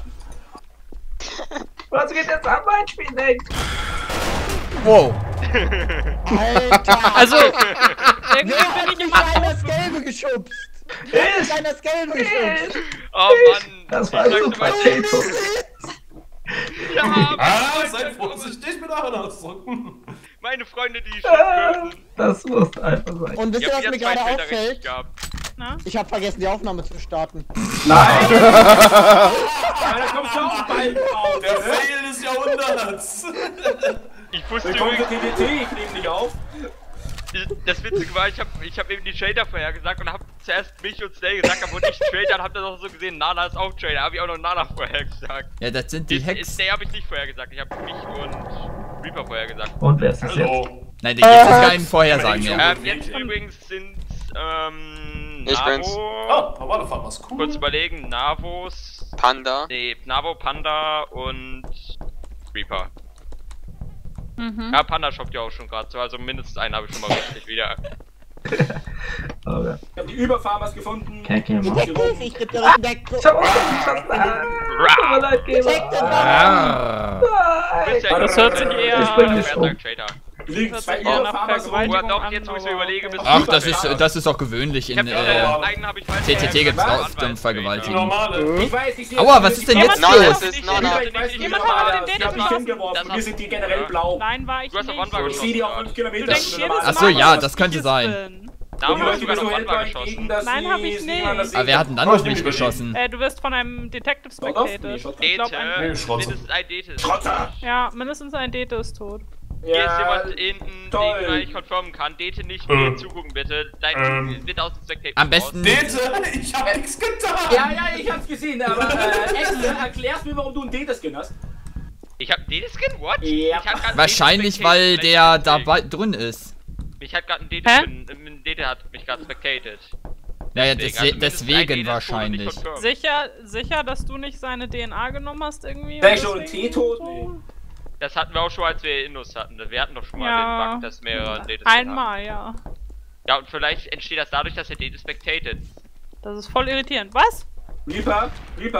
[SPEAKER 8] Was geht jetzt ab, mein Spiel nicht?
[SPEAKER 6] Wow.
[SPEAKER 7] Alter!
[SPEAKER 2] Also,
[SPEAKER 7] Wer
[SPEAKER 2] irgendwie
[SPEAKER 7] hat
[SPEAKER 2] bin ich
[SPEAKER 7] mich
[SPEAKER 2] immer
[SPEAKER 7] rein das Gelbe geschubst? Wer hat mich rein das Gelbe geschubst?
[SPEAKER 1] Oh Mann.
[SPEAKER 8] Das war super, Cheto.
[SPEAKER 1] Ja,
[SPEAKER 4] Seid vorsichtig mit euren Ausdrücken.
[SPEAKER 1] meine Freunde, die schon
[SPEAKER 8] Das muss einfach sein.
[SPEAKER 7] Und wisst ihr, was mir gerade
[SPEAKER 1] richtig
[SPEAKER 7] auffällt?
[SPEAKER 1] gehabt.
[SPEAKER 7] Ich habe vergessen, die Aufnahme zu starten.
[SPEAKER 9] Nein! Ja, da kommst du auch bald auf.
[SPEAKER 4] Der Fail des Jahrhunderts.
[SPEAKER 1] Ich wusste
[SPEAKER 9] Willkommen zur
[SPEAKER 1] übrigens,
[SPEAKER 9] TDT, ich nehme dich auf.
[SPEAKER 1] das Witzige war, ich hab eben die Trader vorher gesagt und hab zuerst mich und Slay gesagt, aber ich Trader und hab dann auch so gesehen, Nana ist auch Trader, hab ich auch noch Nana vorher gesagt.
[SPEAKER 6] Ja, das sind die Hacks.
[SPEAKER 1] Slay hab ich nicht vorher gesagt, ich hab mich und Reaper vorher gesagt.
[SPEAKER 8] Und wer ist das jetzt?
[SPEAKER 4] Hallo.
[SPEAKER 6] Nein, jetzt ist kein Vorhersagen
[SPEAKER 4] Ja.
[SPEAKER 6] mehr.
[SPEAKER 1] Jetzt übrigens sind,
[SPEAKER 3] Ich bin's.
[SPEAKER 4] Oh, aber das war was cool.
[SPEAKER 1] kurz überlegen, Navos,
[SPEAKER 3] Panda.
[SPEAKER 1] Navo, Panda und Reaper.
[SPEAKER 2] Mhm.
[SPEAKER 1] Ja, Panda shoppt ja auch schon gerade so, also mindestens einen habe ich schon mal richtig wieder.
[SPEAKER 8] Okay.
[SPEAKER 9] Ich hab die Überfarmers gefunden.
[SPEAKER 8] Kacke, Mann.
[SPEAKER 7] Detektiv, ich geb dir einen Deck.
[SPEAKER 8] Ich hab auch nicht geschossen. Tut mir leid, Geber.
[SPEAKER 7] Check den
[SPEAKER 6] Ah.
[SPEAKER 1] Bist ja
[SPEAKER 2] Das hört sich eher-
[SPEAKER 8] Ich bring dich um.
[SPEAKER 1] Trader.
[SPEAKER 9] Liegen
[SPEAKER 2] Das
[SPEAKER 9] zwei
[SPEAKER 2] hört sich eher nach
[SPEAKER 9] Überfarmers rum.
[SPEAKER 2] Vergewaltigung
[SPEAKER 1] Oder doch,
[SPEAKER 2] an,
[SPEAKER 1] jetzt wo ich so
[SPEAKER 2] aber
[SPEAKER 1] überlege,
[SPEAKER 2] okay.
[SPEAKER 1] bist
[SPEAKER 6] Ach, das ist auch gewöhnlich
[SPEAKER 1] Ich
[SPEAKER 6] in
[SPEAKER 1] hab einen habe ich falsch
[SPEAKER 6] TTT gibt's
[SPEAKER 1] gesagt,
[SPEAKER 6] auch
[SPEAKER 1] Anwalt-
[SPEAKER 6] zum
[SPEAKER 4] Die
[SPEAKER 6] Vergewaltigen.
[SPEAKER 4] normale.
[SPEAKER 9] Ich weiß, ich sehe
[SPEAKER 6] Aua, was ist denn jetzt
[SPEAKER 3] Nein,
[SPEAKER 6] los?
[SPEAKER 3] das ist Nana.
[SPEAKER 9] Ich weiß nicht,
[SPEAKER 2] Jemand
[SPEAKER 9] wie
[SPEAKER 2] hat
[SPEAKER 9] normal
[SPEAKER 2] den
[SPEAKER 9] ist. Ich hab
[SPEAKER 2] Date
[SPEAKER 9] mich
[SPEAKER 2] gemacht.
[SPEAKER 9] hingeworfen.
[SPEAKER 1] Das
[SPEAKER 9] Wir sind die generell blau.
[SPEAKER 2] Nein, war ich
[SPEAKER 1] Du hast auf
[SPEAKER 2] nicht.
[SPEAKER 1] Anwalt
[SPEAKER 9] Ich sehe die auch 5
[SPEAKER 2] Du
[SPEAKER 9] Kilometer.
[SPEAKER 2] denkst
[SPEAKER 9] das ist
[SPEAKER 2] jedes
[SPEAKER 9] normal.
[SPEAKER 2] Mal,
[SPEAKER 6] Ach so, ja,
[SPEAKER 2] dass
[SPEAKER 6] das
[SPEAKER 2] ich
[SPEAKER 6] könnte
[SPEAKER 2] es
[SPEAKER 6] sein.
[SPEAKER 2] bin.
[SPEAKER 1] Da
[SPEAKER 9] Die
[SPEAKER 1] haben wir
[SPEAKER 9] Leute
[SPEAKER 1] sogar noch
[SPEAKER 9] bist du
[SPEAKER 1] Anwalt
[SPEAKER 9] hellbar
[SPEAKER 1] geschossen.
[SPEAKER 9] entgegen, dass
[SPEAKER 2] Nein, hab ich
[SPEAKER 9] sie
[SPEAKER 2] nicht.
[SPEAKER 9] niemand das
[SPEAKER 6] Aber
[SPEAKER 9] sieht.
[SPEAKER 6] wer hat denn dann auf mich geschossen?
[SPEAKER 2] Du wirst von einem Detective
[SPEAKER 9] Doch, doch,
[SPEAKER 2] spectated.
[SPEAKER 9] nee, Schotter.
[SPEAKER 2] Ich glaub,
[SPEAKER 1] Dete,
[SPEAKER 2] ein,
[SPEAKER 4] Nee, Schrotze.
[SPEAKER 1] mindestens ein Dete ist.
[SPEAKER 9] Trotzer.
[SPEAKER 2] ja, mindestens ein Dete ist tot.
[SPEAKER 1] Hier ist
[SPEAKER 9] Ja,
[SPEAKER 1] jemand hinten,
[SPEAKER 9] toll.
[SPEAKER 1] den man nicht confirmen kann. Dete nicht, mir zugucken bitte. Dein wird aus dem Spectator.
[SPEAKER 6] Am besten.
[SPEAKER 4] Dete, ich hab nichts getan.
[SPEAKER 9] ja, ich hab's gesehen, aber Axel, erklärst mir, warum du einen Data-Skin hast?
[SPEAKER 1] Ich hab Dete-Skin? What?
[SPEAKER 9] Ja.
[SPEAKER 1] Ich hab grad einen
[SPEAKER 6] Wahrscheinlich,
[SPEAKER 1] Dete
[SPEAKER 6] weil
[SPEAKER 1] spectated,
[SPEAKER 6] der
[SPEAKER 1] vielleicht
[SPEAKER 6] dabei
[SPEAKER 1] deswegen.
[SPEAKER 6] drin ist.
[SPEAKER 1] Mich hat grad ein Dete-Skin, ein Dete hat mich grad spectated.
[SPEAKER 6] Naja,
[SPEAKER 1] Deswegen, also mindestens ein Dete
[SPEAKER 6] deswegen
[SPEAKER 1] ist tot und nicht
[SPEAKER 6] wahrscheinlich.
[SPEAKER 1] confirmed.
[SPEAKER 2] Sicher, dass du nicht seine DNA genommen hast irgendwie?
[SPEAKER 9] Sei
[SPEAKER 2] und
[SPEAKER 9] schon
[SPEAKER 2] deswegen
[SPEAKER 9] T-tot?
[SPEAKER 2] so?
[SPEAKER 9] Nee.
[SPEAKER 1] Das hatten wir auch schon, als wir Indus hatten. Wir hatten doch schon mal
[SPEAKER 2] Ja.
[SPEAKER 1] den Bug, dass mehrere Dates haben.
[SPEAKER 2] Einmal, ja.
[SPEAKER 1] Ja, und vielleicht entsteht das dadurch, dass der Date spectated.
[SPEAKER 2] Das ist voll irritierend. Was?
[SPEAKER 9] Reaper.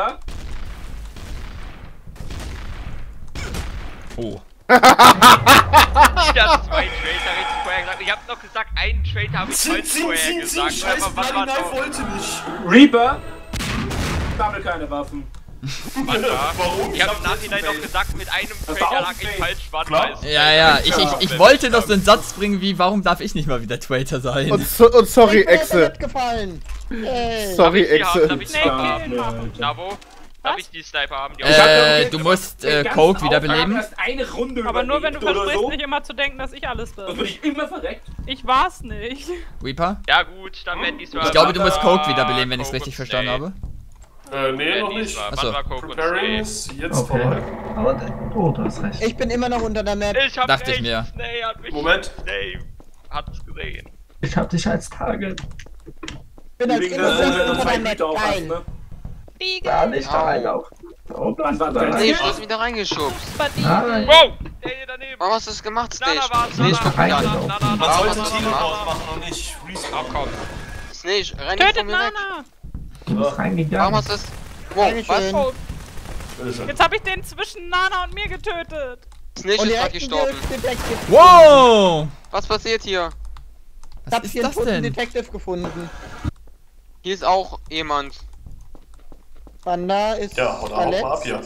[SPEAKER 6] Oh.
[SPEAKER 1] Ich hab zwei Traitor richtig vorher gesagt. Ich hab noch gesagt, einen Traitor habe ich falsch vorher gesagt.
[SPEAKER 4] Scheiß
[SPEAKER 1] Aber was war
[SPEAKER 4] Bloody Knife
[SPEAKER 1] das?
[SPEAKER 4] wollte nicht.
[SPEAKER 9] Reaper. Sammel keine Waffen.
[SPEAKER 4] Warum?
[SPEAKER 1] Ich habe im
[SPEAKER 4] hab
[SPEAKER 1] Nachhinein
[SPEAKER 4] das
[SPEAKER 1] noch gesagt, mit einem
[SPEAKER 9] war
[SPEAKER 1] Traitor
[SPEAKER 9] auch
[SPEAKER 1] lag ich
[SPEAKER 9] fake.
[SPEAKER 1] falsch, wann
[SPEAKER 4] Klar.
[SPEAKER 1] weiß.
[SPEAKER 6] Ja, ich wollte noch so einen Satz bringen wie, warum darf ich nicht mal wieder Traitor sein?
[SPEAKER 5] Und sorry,
[SPEAKER 7] Mir hat der
[SPEAKER 5] Exe.
[SPEAKER 7] nicht gefallen. Ey.
[SPEAKER 5] Sorry,
[SPEAKER 1] Darf ich die haben?
[SPEAKER 5] Exe.
[SPEAKER 1] Darf ich die
[SPEAKER 2] Nee,
[SPEAKER 1] haben?
[SPEAKER 2] killen machen.
[SPEAKER 1] Navo? Darf ich die Sniper haben? Die
[SPEAKER 6] Du musst Coke wiederbeleben.
[SPEAKER 9] Erst eine Runde
[SPEAKER 2] Aber nur wenn du
[SPEAKER 9] überlebt oder
[SPEAKER 2] versprichst,
[SPEAKER 9] so.
[SPEAKER 2] nicht immer zu denken, dass ich alles
[SPEAKER 9] Sonst
[SPEAKER 2] bin.
[SPEAKER 9] bin ich immer verreckt.
[SPEAKER 2] Ich war's nicht.
[SPEAKER 6] Reaper?
[SPEAKER 1] Ja gut, dann werden die
[SPEAKER 6] Ich glaube, du musst Coke wiederbeleben, wenn ich es richtig verstanden habe.
[SPEAKER 4] Nee, noch nicht.
[SPEAKER 1] Wann war Coke und
[SPEAKER 4] Preparing
[SPEAKER 1] Snake?
[SPEAKER 4] ist jetzt vorbei.
[SPEAKER 8] Aber, oh, du hast recht.
[SPEAKER 7] Ich bin immer noch unter der Map.
[SPEAKER 1] Ich hab
[SPEAKER 6] Dachte ich
[SPEAKER 1] recht,
[SPEAKER 6] mir.
[SPEAKER 1] Snake hat mich.
[SPEAKER 4] Moment.
[SPEAKER 1] Snake hat's gesehen.
[SPEAKER 8] Ich hab dich als Target.
[SPEAKER 7] Ich bin als
[SPEAKER 9] Wegen
[SPEAKER 7] Innocent
[SPEAKER 9] der
[SPEAKER 7] unter der
[SPEAKER 9] zwei
[SPEAKER 7] Map.
[SPEAKER 9] Hüte aufpassen,
[SPEAKER 7] Geil.
[SPEAKER 9] ne?
[SPEAKER 8] Ja, nicht da reinlaufen. Oh,
[SPEAKER 9] Wann war
[SPEAKER 8] da
[SPEAKER 9] das?
[SPEAKER 3] Nee, du hast mich da reingeschubst.
[SPEAKER 8] Nein.
[SPEAKER 1] Wow! Der hier daneben!
[SPEAKER 3] Warum hast du das gemacht, Stage?
[SPEAKER 1] Nana war's,
[SPEAKER 8] Nee, ich
[SPEAKER 1] Nana,
[SPEAKER 8] bin
[SPEAKER 1] Nana,
[SPEAKER 8] reingelaufen.
[SPEAKER 1] Nana,
[SPEAKER 4] Man
[SPEAKER 1] Nana,
[SPEAKER 4] sollte
[SPEAKER 1] Nana,
[SPEAKER 4] Team
[SPEAKER 1] Nana.
[SPEAKER 4] ausmachen und nicht
[SPEAKER 1] Ach
[SPEAKER 4] respawn.
[SPEAKER 1] komm.
[SPEAKER 3] Snake, renn nicht
[SPEAKER 2] Tötet
[SPEAKER 3] von mir weg.
[SPEAKER 2] Nana!
[SPEAKER 8] Du bist
[SPEAKER 3] Warum
[SPEAKER 8] reingegangen.
[SPEAKER 3] hast du das? Wow, was?
[SPEAKER 7] Dankeschön.
[SPEAKER 2] Oh,
[SPEAKER 4] Bitteschön.
[SPEAKER 2] jetzt habe ich den zwischen Nana und mir getötet.
[SPEAKER 3] Snake
[SPEAKER 7] Und
[SPEAKER 3] ist
[SPEAKER 7] ihr
[SPEAKER 3] grad
[SPEAKER 7] habt
[SPEAKER 3] gestorben.
[SPEAKER 7] Detective.
[SPEAKER 6] Wow!
[SPEAKER 3] Was passiert hier?
[SPEAKER 7] Ich
[SPEAKER 6] Was
[SPEAKER 7] hab
[SPEAKER 6] ist
[SPEAKER 7] hier einen
[SPEAKER 6] das
[SPEAKER 7] toten
[SPEAKER 6] denn?
[SPEAKER 7] Detective gefunden.
[SPEAKER 3] Hier ist auch jemand.
[SPEAKER 7] Panda ist
[SPEAKER 4] Ja, oder auch mal ab hier.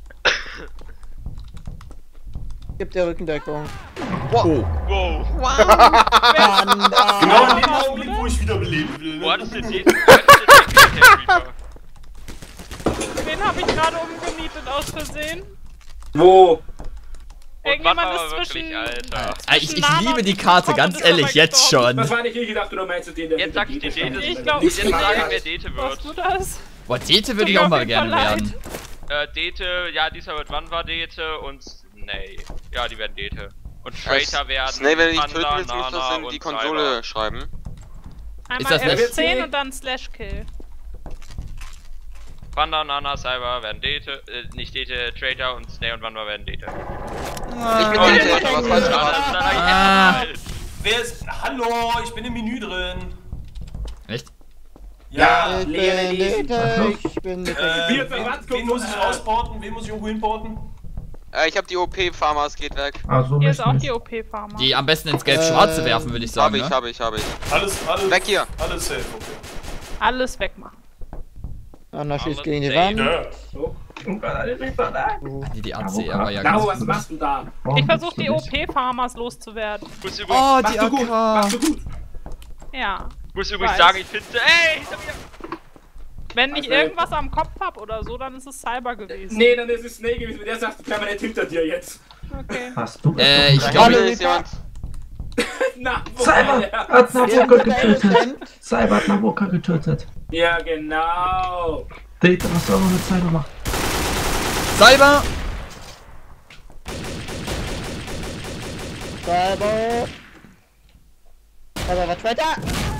[SPEAKER 7] Gibt der Rückendeckung.
[SPEAKER 6] Oh.
[SPEAKER 1] Wow.
[SPEAKER 7] Panda!
[SPEAKER 4] Genau in dem Augenblick, wo ich wieder beleben will.
[SPEAKER 1] Wo
[SPEAKER 4] Ne?
[SPEAKER 1] hattest du den? Wo hattest du den Reaper?
[SPEAKER 2] Den habe ich gerade umgenietet aus Versehen.
[SPEAKER 9] Wo?
[SPEAKER 2] Irgendjemand
[SPEAKER 1] Wann war
[SPEAKER 2] ist
[SPEAKER 1] wirklich,
[SPEAKER 2] zwischen...
[SPEAKER 1] Alter?
[SPEAKER 6] Ich liebe die Karte, ganz ehrlich, jetzt schon.
[SPEAKER 9] Das war nicht ich gedacht, du meinst den, der
[SPEAKER 1] Jetzt sag ich dir Dete.
[SPEAKER 2] Ich glaub,
[SPEAKER 1] Jetzt
[SPEAKER 2] ich
[SPEAKER 1] sage ich,
[SPEAKER 2] weiß.
[SPEAKER 1] wer Dete
[SPEAKER 2] Warst du
[SPEAKER 1] wird.
[SPEAKER 2] das?
[SPEAKER 6] Boah, Dete würde
[SPEAKER 2] Tut
[SPEAKER 6] ich
[SPEAKER 2] mir
[SPEAKER 6] auch
[SPEAKER 2] auf
[SPEAKER 6] mal
[SPEAKER 2] jeden
[SPEAKER 6] gerne
[SPEAKER 2] Fall
[SPEAKER 6] werden.
[SPEAKER 1] Dete, ja, diesmal wird wann war Dete und Snake. Ja, die werden Dete. Und Traitor werden
[SPEAKER 3] Snake, wenn du dich
[SPEAKER 1] Panda,
[SPEAKER 3] töten willst, musst du das
[SPEAKER 1] Nana
[SPEAKER 3] in die
[SPEAKER 1] und
[SPEAKER 3] Konsole
[SPEAKER 1] Cyber.
[SPEAKER 3] schreiben.
[SPEAKER 2] Einmal
[SPEAKER 6] das nicht-
[SPEAKER 2] F10 und dann Slash-Kill.
[SPEAKER 1] Panda, Nana, Cyber werden Dete, nicht Dete, Traitor und Snake und Wanwa werden Dete.
[SPEAKER 3] Ich bin
[SPEAKER 1] Oh,
[SPEAKER 3] Dete,
[SPEAKER 1] jetzt
[SPEAKER 3] was
[SPEAKER 1] ist
[SPEAKER 3] weißt du
[SPEAKER 1] das
[SPEAKER 3] gerade?
[SPEAKER 1] dann eigentlich
[SPEAKER 6] Ah.
[SPEAKER 1] echt
[SPEAKER 4] Wer ist. Hallo, ich bin im Menü drin.
[SPEAKER 6] Echt?
[SPEAKER 4] Ja,
[SPEAKER 7] Ich
[SPEAKER 9] Leere
[SPEAKER 7] bin
[SPEAKER 9] lesen.
[SPEAKER 7] Detective. Ich bin Detective.
[SPEAKER 9] Wir verwandt
[SPEAKER 4] wen muss ich ausporten? Wen muss ich irgendwo hinporten?
[SPEAKER 3] Ich hab die OP-Farmer, es geht weg.
[SPEAKER 8] Also
[SPEAKER 2] Hier
[SPEAKER 8] mich
[SPEAKER 2] ist auch
[SPEAKER 8] nicht.
[SPEAKER 2] die OP-Farmer.
[SPEAKER 6] Die am besten ins Gelb-Schwarze werfen, würde ich sagen. Ne?
[SPEAKER 3] Hab ich.
[SPEAKER 4] Alles.
[SPEAKER 3] Weg hier.
[SPEAKER 4] Alles safe, okay.
[SPEAKER 2] Alles wegmachen.
[SPEAKER 7] Anna schießt
[SPEAKER 1] Alles
[SPEAKER 7] gegen die
[SPEAKER 1] safe.
[SPEAKER 7] Wand.
[SPEAKER 4] Ja.
[SPEAKER 9] So.
[SPEAKER 8] Oh Gott, alle Reaper da.
[SPEAKER 6] Die
[SPEAKER 8] Ja,
[SPEAKER 6] ACR
[SPEAKER 8] wo
[SPEAKER 6] war ja
[SPEAKER 8] kam-
[SPEAKER 9] Nao,
[SPEAKER 6] ganz
[SPEAKER 9] was machst du da?
[SPEAKER 8] Warum
[SPEAKER 2] Ich
[SPEAKER 8] bist
[SPEAKER 2] versuche
[SPEAKER 8] du
[SPEAKER 2] die
[SPEAKER 8] nicht?
[SPEAKER 2] OP-Farmers loszuwerden.
[SPEAKER 1] Muss übrigens,
[SPEAKER 6] Oh,
[SPEAKER 9] Machst
[SPEAKER 6] die
[SPEAKER 9] du gut, machst du
[SPEAKER 6] AK.
[SPEAKER 9] gut.
[SPEAKER 2] Ja.
[SPEAKER 1] muss übrigens
[SPEAKER 2] weiß.
[SPEAKER 1] sagen, ich finde, ey, hinter mir.
[SPEAKER 2] Wenn ich
[SPEAKER 9] Also-
[SPEAKER 2] irgendwas am Kopf hab oder so, dann ist es Cyber gewesen.
[SPEAKER 9] Nee, dann ist es Snake gewesen, wenn der sagt, du permanent hinter dir jetzt.
[SPEAKER 2] Okay.
[SPEAKER 8] Hast du
[SPEAKER 6] Ich
[SPEAKER 3] Da
[SPEAKER 6] glaube,
[SPEAKER 3] hinten ist jemand.
[SPEAKER 9] Na, wo
[SPEAKER 8] Cyber
[SPEAKER 9] war der?
[SPEAKER 8] hat Nawoka
[SPEAKER 7] Ist der
[SPEAKER 8] getötet.
[SPEAKER 7] Innocent?
[SPEAKER 8] Cyber hat Nawoka getötet.
[SPEAKER 9] Ja, genau.
[SPEAKER 8] Date, was soll man mit Cyber machen?
[SPEAKER 6] Cyber!
[SPEAKER 7] Cyber. Cyber war Zweiter.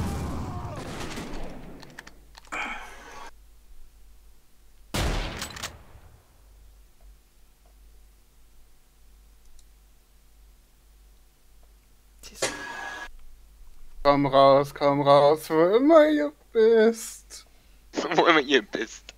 [SPEAKER 5] Komm raus, wo immer ihr bist.
[SPEAKER 3] Wo immer ihr bist.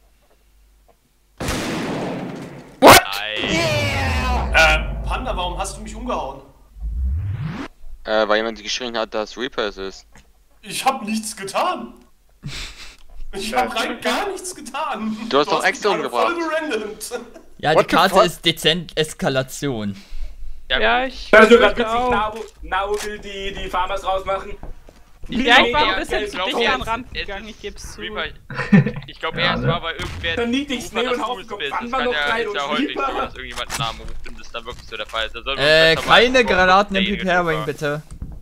[SPEAKER 1] Nein.
[SPEAKER 4] Panda, warum hast du mich umgehauen?
[SPEAKER 3] Weil jemand geschrien hat, dass Reaper es ist.
[SPEAKER 4] Ich hab nichts getan. Ich hab rein gar nichts getan.
[SPEAKER 3] Du hast doch
[SPEAKER 4] mich
[SPEAKER 3] extra
[SPEAKER 4] gerade
[SPEAKER 3] umgebracht.
[SPEAKER 4] voll gerandomt.
[SPEAKER 6] Ja, die
[SPEAKER 5] What the
[SPEAKER 6] Karte
[SPEAKER 5] fuck?
[SPEAKER 6] ist dezent Eskalation.
[SPEAKER 2] Ja,
[SPEAKER 1] gut.
[SPEAKER 2] ich.
[SPEAKER 9] Also gerade witzig,
[SPEAKER 2] auch.
[SPEAKER 9] Nao will die Farmers rausmachen.
[SPEAKER 2] Ja, ich war
[SPEAKER 1] Ja,
[SPEAKER 2] ein bisschen
[SPEAKER 1] ich
[SPEAKER 2] zu
[SPEAKER 1] glaub,
[SPEAKER 2] dicht
[SPEAKER 1] er
[SPEAKER 2] an den
[SPEAKER 1] ist-
[SPEAKER 2] Rand
[SPEAKER 1] es
[SPEAKER 2] gegangen,
[SPEAKER 1] ist
[SPEAKER 2] ich geb's zu.
[SPEAKER 1] Reaper. Ich glaube,
[SPEAKER 8] Ja,
[SPEAKER 1] erst
[SPEAKER 8] ne?
[SPEAKER 1] war, weil irgendwer
[SPEAKER 9] Dann niedrigst
[SPEAKER 1] Rufer
[SPEAKER 9] neben
[SPEAKER 1] das
[SPEAKER 9] Haufen
[SPEAKER 1] Fuß
[SPEAKER 9] kommt
[SPEAKER 1] bist.
[SPEAKER 9] Wann
[SPEAKER 1] Das
[SPEAKER 9] war
[SPEAKER 1] kann
[SPEAKER 9] noch
[SPEAKER 1] ja,
[SPEAKER 9] rein
[SPEAKER 1] ist
[SPEAKER 9] und
[SPEAKER 1] ja häufig so,
[SPEAKER 9] Reaper.
[SPEAKER 1] dass irgendjemand einen Namen ruft und das dann wirklich so der Fall ist. Da soll man besser
[SPEAKER 6] Keine
[SPEAKER 1] mal
[SPEAKER 6] Granaten im
[SPEAKER 1] Snake
[SPEAKER 6] Preparing,
[SPEAKER 1] Reaper.
[SPEAKER 6] bitte.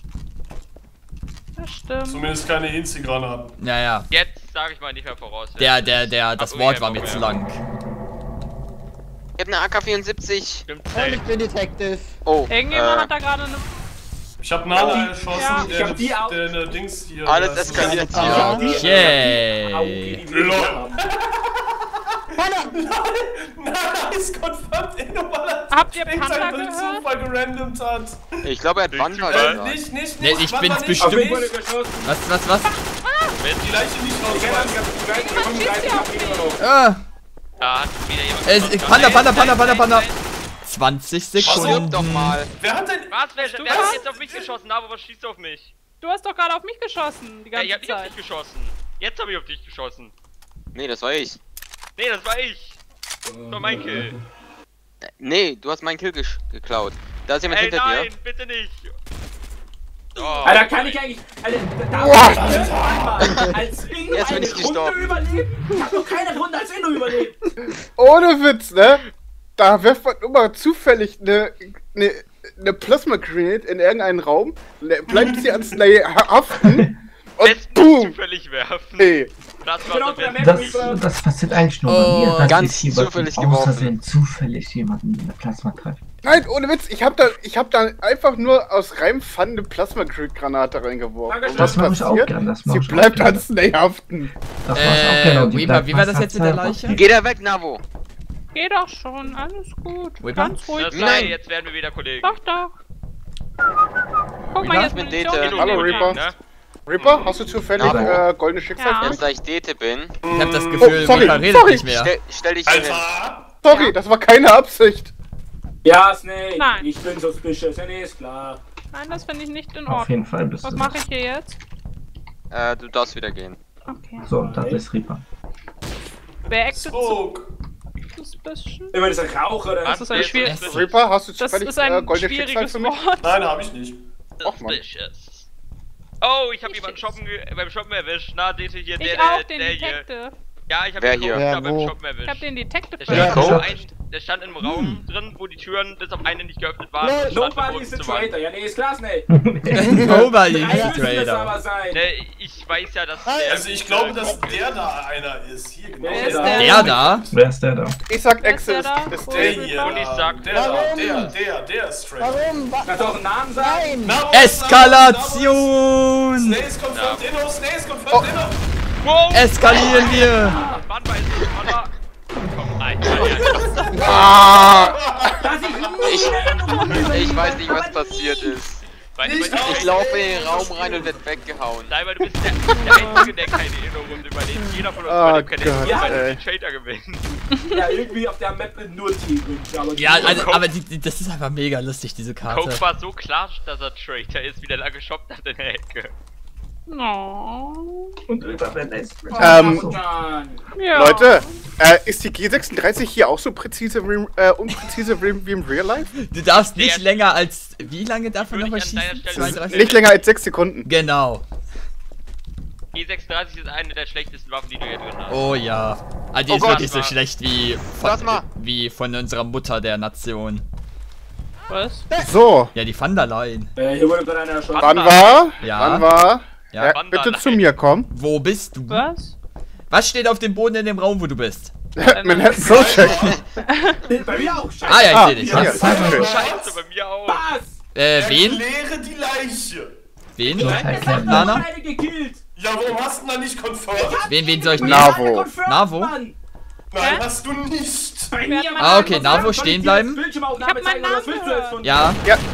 [SPEAKER 2] Das stimmt.
[SPEAKER 4] Zumindest keine Insti-Granaten.
[SPEAKER 6] Naja.
[SPEAKER 1] Jetzt sage ich mal nicht mehr voraus.
[SPEAKER 6] Das
[SPEAKER 1] Hab
[SPEAKER 6] Wort war
[SPEAKER 1] irgendwie
[SPEAKER 6] mir zu
[SPEAKER 1] Bock
[SPEAKER 6] lang.
[SPEAKER 3] Ich hab eine AK-74.
[SPEAKER 1] Stimmt,
[SPEAKER 7] Und
[SPEAKER 1] safe.
[SPEAKER 7] ich bin Detective.
[SPEAKER 3] Oh,
[SPEAKER 2] Irgendjemand hat da gerade eine.
[SPEAKER 4] Ich hab Nana erschossen,
[SPEAKER 2] Ja,
[SPEAKER 9] ich hab die auch.
[SPEAKER 4] der eine Dings hier.
[SPEAKER 3] Alles
[SPEAKER 4] der ist-
[SPEAKER 3] eskaliert
[SPEAKER 7] Ja.
[SPEAKER 3] hier.
[SPEAKER 6] Yay.
[SPEAKER 9] Die will ich haben.
[SPEAKER 4] Nana ist confirmed innovativ.
[SPEAKER 2] Habt ihr Panda gehört?
[SPEAKER 4] Zufall gerandomt hat.
[SPEAKER 3] Ich glaube, er hat Wanwa
[SPEAKER 1] Äh,
[SPEAKER 3] gesagt.
[SPEAKER 4] Nicht.
[SPEAKER 6] Nee, ich
[SPEAKER 4] Wann
[SPEAKER 6] bin's
[SPEAKER 4] war nicht?
[SPEAKER 9] Auf
[SPEAKER 6] bestimmt.
[SPEAKER 9] jeden Fall geschossen.
[SPEAKER 6] Was?
[SPEAKER 4] Die Leiche nicht
[SPEAKER 9] Ich hab
[SPEAKER 4] rausgeholt.
[SPEAKER 9] 35 immer noch.
[SPEAKER 1] Da hat wieder jemand.
[SPEAKER 6] Panda. 20
[SPEAKER 3] Stirb doch
[SPEAKER 6] Sekunden.
[SPEAKER 3] mal.
[SPEAKER 4] Wer hat denn.
[SPEAKER 1] Wer hat jetzt auf mich geschossen? Aber was schießt auf mich?
[SPEAKER 2] Du hast doch gerade auf mich geschossen, die
[SPEAKER 1] Ja,
[SPEAKER 2] ganze
[SPEAKER 1] ich hab nicht auf
[SPEAKER 2] Zeit.
[SPEAKER 1] dich geschossen. Jetzt habe ich auf dich geschossen.
[SPEAKER 3] Nee, das war ich.
[SPEAKER 1] Nee, das war ich. Das war mein Kill.
[SPEAKER 3] Nee, du hast meinen Kill geklaut. Da ist jemand
[SPEAKER 1] Ey,
[SPEAKER 3] hinter
[SPEAKER 1] nein,
[SPEAKER 3] dir.
[SPEAKER 1] bitte nicht. Oh,
[SPEAKER 9] Alter, kann ich eigentlich. Alter, als Inno
[SPEAKER 3] Jetzt bin
[SPEAKER 9] eine
[SPEAKER 3] ich
[SPEAKER 9] Runde
[SPEAKER 3] gestorben.
[SPEAKER 9] überleben? Ich hab noch keine Runde als Inno überlebt.
[SPEAKER 5] Ohne Witz, ne? Da wirft man immer zufällig eine Plasma Grenade in irgendeinen Raum, bleibt sie an Slay haften und
[SPEAKER 1] lässt mich
[SPEAKER 5] boom!
[SPEAKER 1] zufällig werfen.
[SPEAKER 5] Hey,
[SPEAKER 8] Das passiert eigentlich nur bei mir, dass
[SPEAKER 3] Ganz
[SPEAKER 8] ich
[SPEAKER 3] zufällig
[SPEAKER 8] jemanden aus
[SPEAKER 3] geworfen.
[SPEAKER 8] Versehen zufällig jemanden in der Plasma treffe.
[SPEAKER 5] Nein, ohne Witz, ich hab da einfach nur aus reinem Fun eine Plasma-Granate reingeworfen. Und was
[SPEAKER 8] Das mache ich auch
[SPEAKER 5] passiert?
[SPEAKER 8] gern.
[SPEAKER 5] Sie bleibt an Snake haften.
[SPEAKER 8] Das mache ich auch gerne. und die
[SPEAKER 6] Weaver,
[SPEAKER 8] bleibt
[SPEAKER 6] wie war das
[SPEAKER 8] fast
[SPEAKER 6] jetzt mit der
[SPEAKER 8] selber.
[SPEAKER 6] Leiche?
[SPEAKER 3] Geh da weg, Navo.
[SPEAKER 2] Geh doch schon, alles gut.
[SPEAKER 6] Weaver?
[SPEAKER 2] Ganz ruhig.
[SPEAKER 1] Nein, jetzt werden wir wieder Kollegen.
[SPEAKER 2] Doch, doch. Guck mal,
[SPEAKER 3] Reaper,
[SPEAKER 2] jetzt
[SPEAKER 3] ich bin
[SPEAKER 2] Munition
[SPEAKER 3] Dete.
[SPEAKER 2] gegen
[SPEAKER 5] Hallo,
[SPEAKER 2] den
[SPEAKER 5] Reaper.
[SPEAKER 1] Ne?
[SPEAKER 5] Reaper, hast du zufällig
[SPEAKER 3] Ja.
[SPEAKER 5] goldene Schicksalspunkte?
[SPEAKER 3] Jetzt da ich Dete bin,
[SPEAKER 6] Ich hab das Gefühl,
[SPEAKER 5] sorry,
[SPEAKER 6] Weaver redet
[SPEAKER 5] sorry.
[SPEAKER 6] nicht mehr.
[SPEAKER 3] stell dich hier hin.
[SPEAKER 4] Alter!
[SPEAKER 5] Sorry, das war keine Absicht.
[SPEAKER 9] Ja, Snake,
[SPEAKER 2] Nein.
[SPEAKER 9] ich bin suspicious, ja, nee, ist klar.
[SPEAKER 2] Nein, das finde ich nicht in
[SPEAKER 8] Auf
[SPEAKER 2] Ordnung.
[SPEAKER 8] jeden Fall bist
[SPEAKER 2] Was
[SPEAKER 8] du.
[SPEAKER 2] mache ich hier jetzt?
[SPEAKER 3] Du darfst wieder gehen.
[SPEAKER 2] Okay.
[SPEAKER 8] So, das ist Reaper.
[SPEAKER 2] Wer actet so
[SPEAKER 4] Smoke!
[SPEAKER 2] suspicion?
[SPEAKER 9] Immer dieser Raucher,
[SPEAKER 2] Das ist ein schwieriges.
[SPEAKER 5] Reaper, hast du
[SPEAKER 2] Das
[SPEAKER 5] zufällig
[SPEAKER 2] ist ein
[SPEAKER 5] goldene
[SPEAKER 2] schwieriges
[SPEAKER 5] Schicksalspunkte?
[SPEAKER 2] Wort.
[SPEAKER 4] Nein, hab ich nicht.
[SPEAKER 5] Och, Mann.
[SPEAKER 1] Suspicious. Oh, ich hab jemanden beim Shoppen erwischt. Na, Dete hier,
[SPEAKER 2] Ich
[SPEAKER 1] der
[SPEAKER 2] auch, den
[SPEAKER 1] hier.
[SPEAKER 2] Detective.
[SPEAKER 1] Ja, ich hab
[SPEAKER 3] Wer
[SPEAKER 1] den
[SPEAKER 3] hier?
[SPEAKER 1] Coach
[SPEAKER 5] Ja,
[SPEAKER 1] da beim
[SPEAKER 5] wo?
[SPEAKER 1] Shoppen erwischt.
[SPEAKER 2] Ich hab den Detective
[SPEAKER 1] Der stand,
[SPEAKER 2] verletzt.
[SPEAKER 1] der stand im Raum drin, wo die Türen bis auf eine nicht geöffnet waren.
[SPEAKER 7] No,
[SPEAKER 1] und stand
[SPEAKER 9] Nobody
[SPEAKER 1] verboten
[SPEAKER 9] is a
[SPEAKER 1] zu warten.
[SPEAKER 9] traitor, ja, nee, ist klar, Snake.
[SPEAKER 6] Nobody
[SPEAKER 9] Drei
[SPEAKER 6] is
[SPEAKER 9] müssen es
[SPEAKER 6] Trader.
[SPEAKER 9] aber sein.
[SPEAKER 1] Ne, ich weiß ja, dass
[SPEAKER 4] Also ich glaube, dass der da einer ist. Hier, genau.
[SPEAKER 9] Wer ist
[SPEAKER 4] der.
[SPEAKER 9] der?
[SPEAKER 6] Der da?
[SPEAKER 8] Wer ist der da?
[SPEAKER 5] Ich sag
[SPEAKER 2] Wer ist
[SPEAKER 5] Exe
[SPEAKER 2] der da?
[SPEAKER 5] ist
[SPEAKER 2] Wo
[SPEAKER 5] der
[SPEAKER 2] ist
[SPEAKER 5] hier.
[SPEAKER 1] Und ich sag,
[SPEAKER 4] der da,
[SPEAKER 7] Warum?
[SPEAKER 4] der ist straight.
[SPEAKER 7] Warum?
[SPEAKER 9] Kannst du auch einen Namen sagen?
[SPEAKER 7] Nein!
[SPEAKER 6] Eskalation!
[SPEAKER 4] Snails confirmed Inno, Snails confirmed Inno.
[SPEAKER 1] wow!
[SPEAKER 6] Eskalieren wir!
[SPEAKER 1] Wann weiß ich, Mann? Komm, Alter, ja.
[SPEAKER 5] Ah!
[SPEAKER 9] Dass
[SPEAKER 3] Ich weiß nicht, was passiert ist. Ich laufe in den Raum rein und werd weggehauen.
[SPEAKER 1] Leider, du bist der Einzige, der keine Inno-Runde überlebt. Jeder von uns überlebt keine
[SPEAKER 5] Gott,
[SPEAKER 1] Inno, weil
[SPEAKER 5] ey.
[SPEAKER 1] die Trader gewinnen.
[SPEAKER 9] Ja, irgendwie auf der Map mit nur Team.
[SPEAKER 6] Ja, also, aber das ist einfach mega lustig, diese Karte.
[SPEAKER 1] Coke war so klar, dass er Trader ist, wie der da geshoppt hat in der Ecke.
[SPEAKER 2] No.
[SPEAKER 8] Und Reaper, wenn es.
[SPEAKER 2] Ja.
[SPEAKER 5] Leute, ist die G36 hier auch so präzise, unpräzise wie im Real Life?
[SPEAKER 6] Du darfst nicht
[SPEAKER 1] Der-
[SPEAKER 6] länger als... Wie lange darf man
[SPEAKER 1] Würde
[SPEAKER 6] noch was
[SPEAKER 1] ich an deiner
[SPEAKER 6] schießen?
[SPEAKER 1] Stelle-
[SPEAKER 6] 32?
[SPEAKER 5] Nicht länger als 6 Sekunden.
[SPEAKER 6] Genau.
[SPEAKER 1] G36 ist eine der schlechtesten Waffen, die du hier drin hast.
[SPEAKER 6] Oh ja. Also die
[SPEAKER 3] Oh
[SPEAKER 6] ist
[SPEAKER 3] Gott.
[SPEAKER 6] wirklich so schlecht
[SPEAKER 3] Plasma.
[SPEAKER 6] wie von unserer Mutter der Nation.
[SPEAKER 2] Was?
[SPEAKER 5] So,
[SPEAKER 6] Ja, die Vanderlein.
[SPEAKER 9] Hier wurde gerade einer erschossen.
[SPEAKER 5] wann war?
[SPEAKER 6] Ja.
[SPEAKER 5] Wann war?
[SPEAKER 6] Ja.
[SPEAKER 5] Ja, bitte zu mir kommen.
[SPEAKER 6] Wo bist du?
[SPEAKER 2] Was?
[SPEAKER 6] Was steht auf dem Boden in dem Raum, wo du bist?
[SPEAKER 5] Manhattan Project.
[SPEAKER 9] Bei mir auch, scheiße.
[SPEAKER 6] Ah ja, ich
[SPEAKER 5] Ah,
[SPEAKER 6] sehe dich.
[SPEAKER 5] ja,
[SPEAKER 6] Ja.
[SPEAKER 5] schön.
[SPEAKER 1] Scheiße, bei mir auch.
[SPEAKER 9] Was?
[SPEAKER 6] Wen?
[SPEAKER 4] Erkläre die Leiche.
[SPEAKER 6] Wen?
[SPEAKER 8] erklärt
[SPEAKER 6] Nana?
[SPEAKER 9] Beide gekillt.
[SPEAKER 4] Ja, warum hast du denn da nicht confirmed?
[SPEAKER 6] Wen soll ich nehmen?
[SPEAKER 5] Navo.
[SPEAKER 6] Navo?
[SPEAKER 4] Nein, hast du nicht.
[SPEAKER 9] Bei mir,
[SPEAKER 6] Ah, okay, Navo, stehen bleiben.
[SPEAKER 2] Ich hab meinen Namen gehört.
[SPEAKER 6] Ja.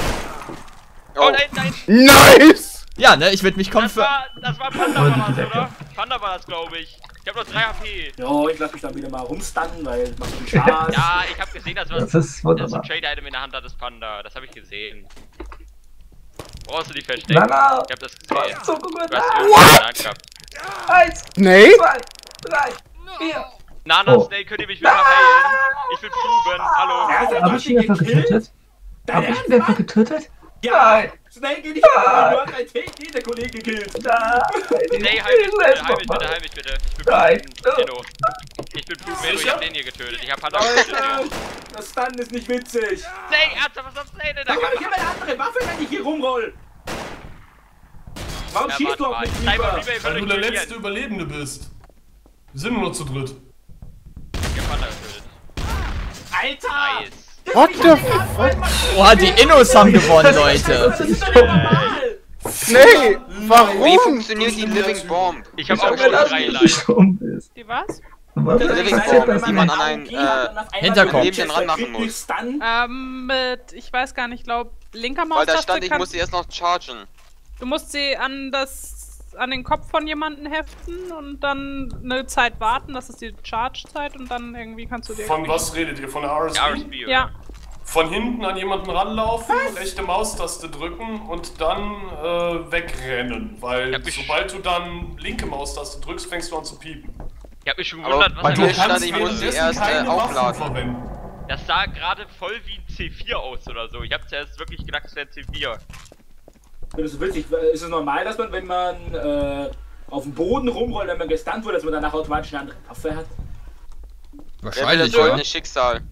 [SPEAKER 1] Oh nein, nein.
[SPEAKER 5] Nice!
[SPEAKER 6] Ja, ne, ich würde mich
[SPEAKER 1] Das
[SPEAKER 6] konfirmieren.
[SPEAKER 1] war Panda war das, oder? Panda war das, glaube ich. Ich hab noch 3 HP.
[SPEAKER 9] Ja, ich lass mich dann wieder mal rumstunnen, weil es macht viel Spaß.
[SPEAKER 1] Ja, ich hab gesehen, dass
[SPEAKER 8] Das ist wunderbar.
[SPEAKER 1] ein Trader-Item in der Hand hat, das Panda. Das hab ich gesehen. Brauchst du dich verstecken?
[SPEAKER 8] Nana!
[SPEAKER 1] Ich hab das gesehen.
[SPEAKER 8] So gut,
[SPEAKER 1] Du hast irgendwas gehabt.
[SPEAKER 8] 1,
[SPEAKER 5] Nee?
[SPEAKER 8] 2, 3, 4.
[SPEAKER 1] Nana,
[SPEAKER 8] Oh.
[SPEAKER 1] Snake, könnt ihr mich wieder heilen? Ich bin Ruben, hallo.
[SPEAKER 8] Hab ich ihn einfach getötet? Hab ich ihn einfach getötet?
[SPEAKER 9] Ja! Snake, geh nicht rein, du hast ein TG, der Kollege gekillt.
[SPEAKER 1] Nee, heil mich bitte, heil mich bitte. Ich bin
[SPEAKER 8] Nein.
[SPEAKER 1] Inno. Ich bin Ruben, ich hab den hier getötet. Ich hab Panda getötet.
[SPEAKER 9] Alter, das Stun ist nicht witzig.
[SPEAKER 1] Snake, ernsthaft, was hast du denn da
[SPEAKER 9] Warum hab ich
[SPEAKER 1] gemacht?
[SPEAKER 9] immer eine andere Waffe, wenn ich hier rumroll? Warum schießt du auf mich,
[SPEAKER 1] Cyber
[SPEAKER 9] Reaper?
[SPEAKER 1] Reaper, ihr
[SPEAKER 4] Weil
[SPEAKER 1] könnt
[SPEAKER 4] du
[SPEAKER 1] euch
[SPEAKER 4] der letzte
[SPEAKER 1] verlieren.
[SPEAKER 4] Überlebende bist. Wir sind nur noch zu dritt.
[SPEAKER 1] Ich hab Panda getötet.
[SPEAKER 9] Alter!
[SPEAKER 1] Nice.
[SPEAKER 5] What the fuck?
[SPEAKER 6] Oha, die Innos haben gewonnen, Leute.
[SPEAKER 9] Das ist doch nicht normal!
[SPEAKER 5] Nee,
[SPEAKER 3] Wie
[SPEAKER 5] warum?
[SPEAKER 3] funktioniert die Living Bomb?
[SPEAKER 1] Ich hab
[SPEAKER 8] Ich
[SPEAKER 1] auch
[SPEAKER 8] hab
[SPEAKER 1] schon
[SPEAKER 8] gedacht,
[SPEAKER 1] 3
[SPEAKER 8] dass du
[SPEAKER 1] Leid.
[SPEAKER 8] dumm bist.
[SPEAKER 2] Die was?
[SPEAKER 8] Was
[SPEAKER 3] Living
[SPEAKER 8] passiert
[SPEAKER 3] Bomb,
[SPEAKER 8] das
[SPEAKER 3] die man
[SPEAKER 8] denn?
[SPEAKER 3] an einen
[SPEAKER 6] Hinterkopf.
[SPEAKER 3] Leben ranmachen muss.
[SPEAKER 2] Mit, ich weiß gar nicht, glaub, linker
[SPEAKER 3] Weil da
[SPEAKER 2] Maustaste
[SPEAKER 3] stand, ich
[SPEAKER 2] kann-
[SPEAKER 3] muss sie erst noch chargen.
[SPEAKER 2] Du musst sie an den Kopf von jemandem heften und dann eine Zeit warten, das ist die Charge-Zeit und dann irgendwie kannst du dir...
[SPEAKER 4] Von was redet ihr? Von der RSB?
[SPEAKER 1] RSB,
[SPEAKER 2] Ja,
[SPEAKER 4] Von hinten an jemanden ranlaufen, rechte Maustaste drücken und dann wegrennen. Weil
[SPEAKER 1] Ja, ich-
[SPEAKER 4] sobald du dann linke Maustaste drückst, fängst du an zu piepen.
[SPEAKER 1] Ich hab mich schon
[SPEAKER 3] Aber
[SPEAKER 1] gewundert,
[SPEAKER 3] bei
[SPEAKER 1] was
[SPEAKER 3] mir
[SPEAKER 1] er
[SPEAKER 3] stand,
[SPEAKER 1] gemacht
[SPEAKER 3] ich
[SPEAKER 1] hat.
[SPEAKER 3] muss sie
[SPEAKER 4] währenddessen
[SPEAKER 3] erst
[SPEAKER 4] keine Waffen
[SPEAKER 3] aufladen.
[SPEAKER 4] verwenden.
[SPEAKER 1] Das sah gerade voll wie ein C4 aus oder so. Ich hab zuerst wirklich gedacht, es wäre ein C4.
[SPEAKER 9] Wenn du so willst, ist es normal, dass man, wenn man auf dem Boden rumrollt, wenn man gestunt wurde, dass man danach automatisch eine andere Waffe hat?
[SPEAKER 3] Wer will das
[SPEAKER 6] Wahrscheinlich,
[SPEAKER 3] goldene
[SPEAKER 6] ja.
[SPEAKER 3] Schicksal?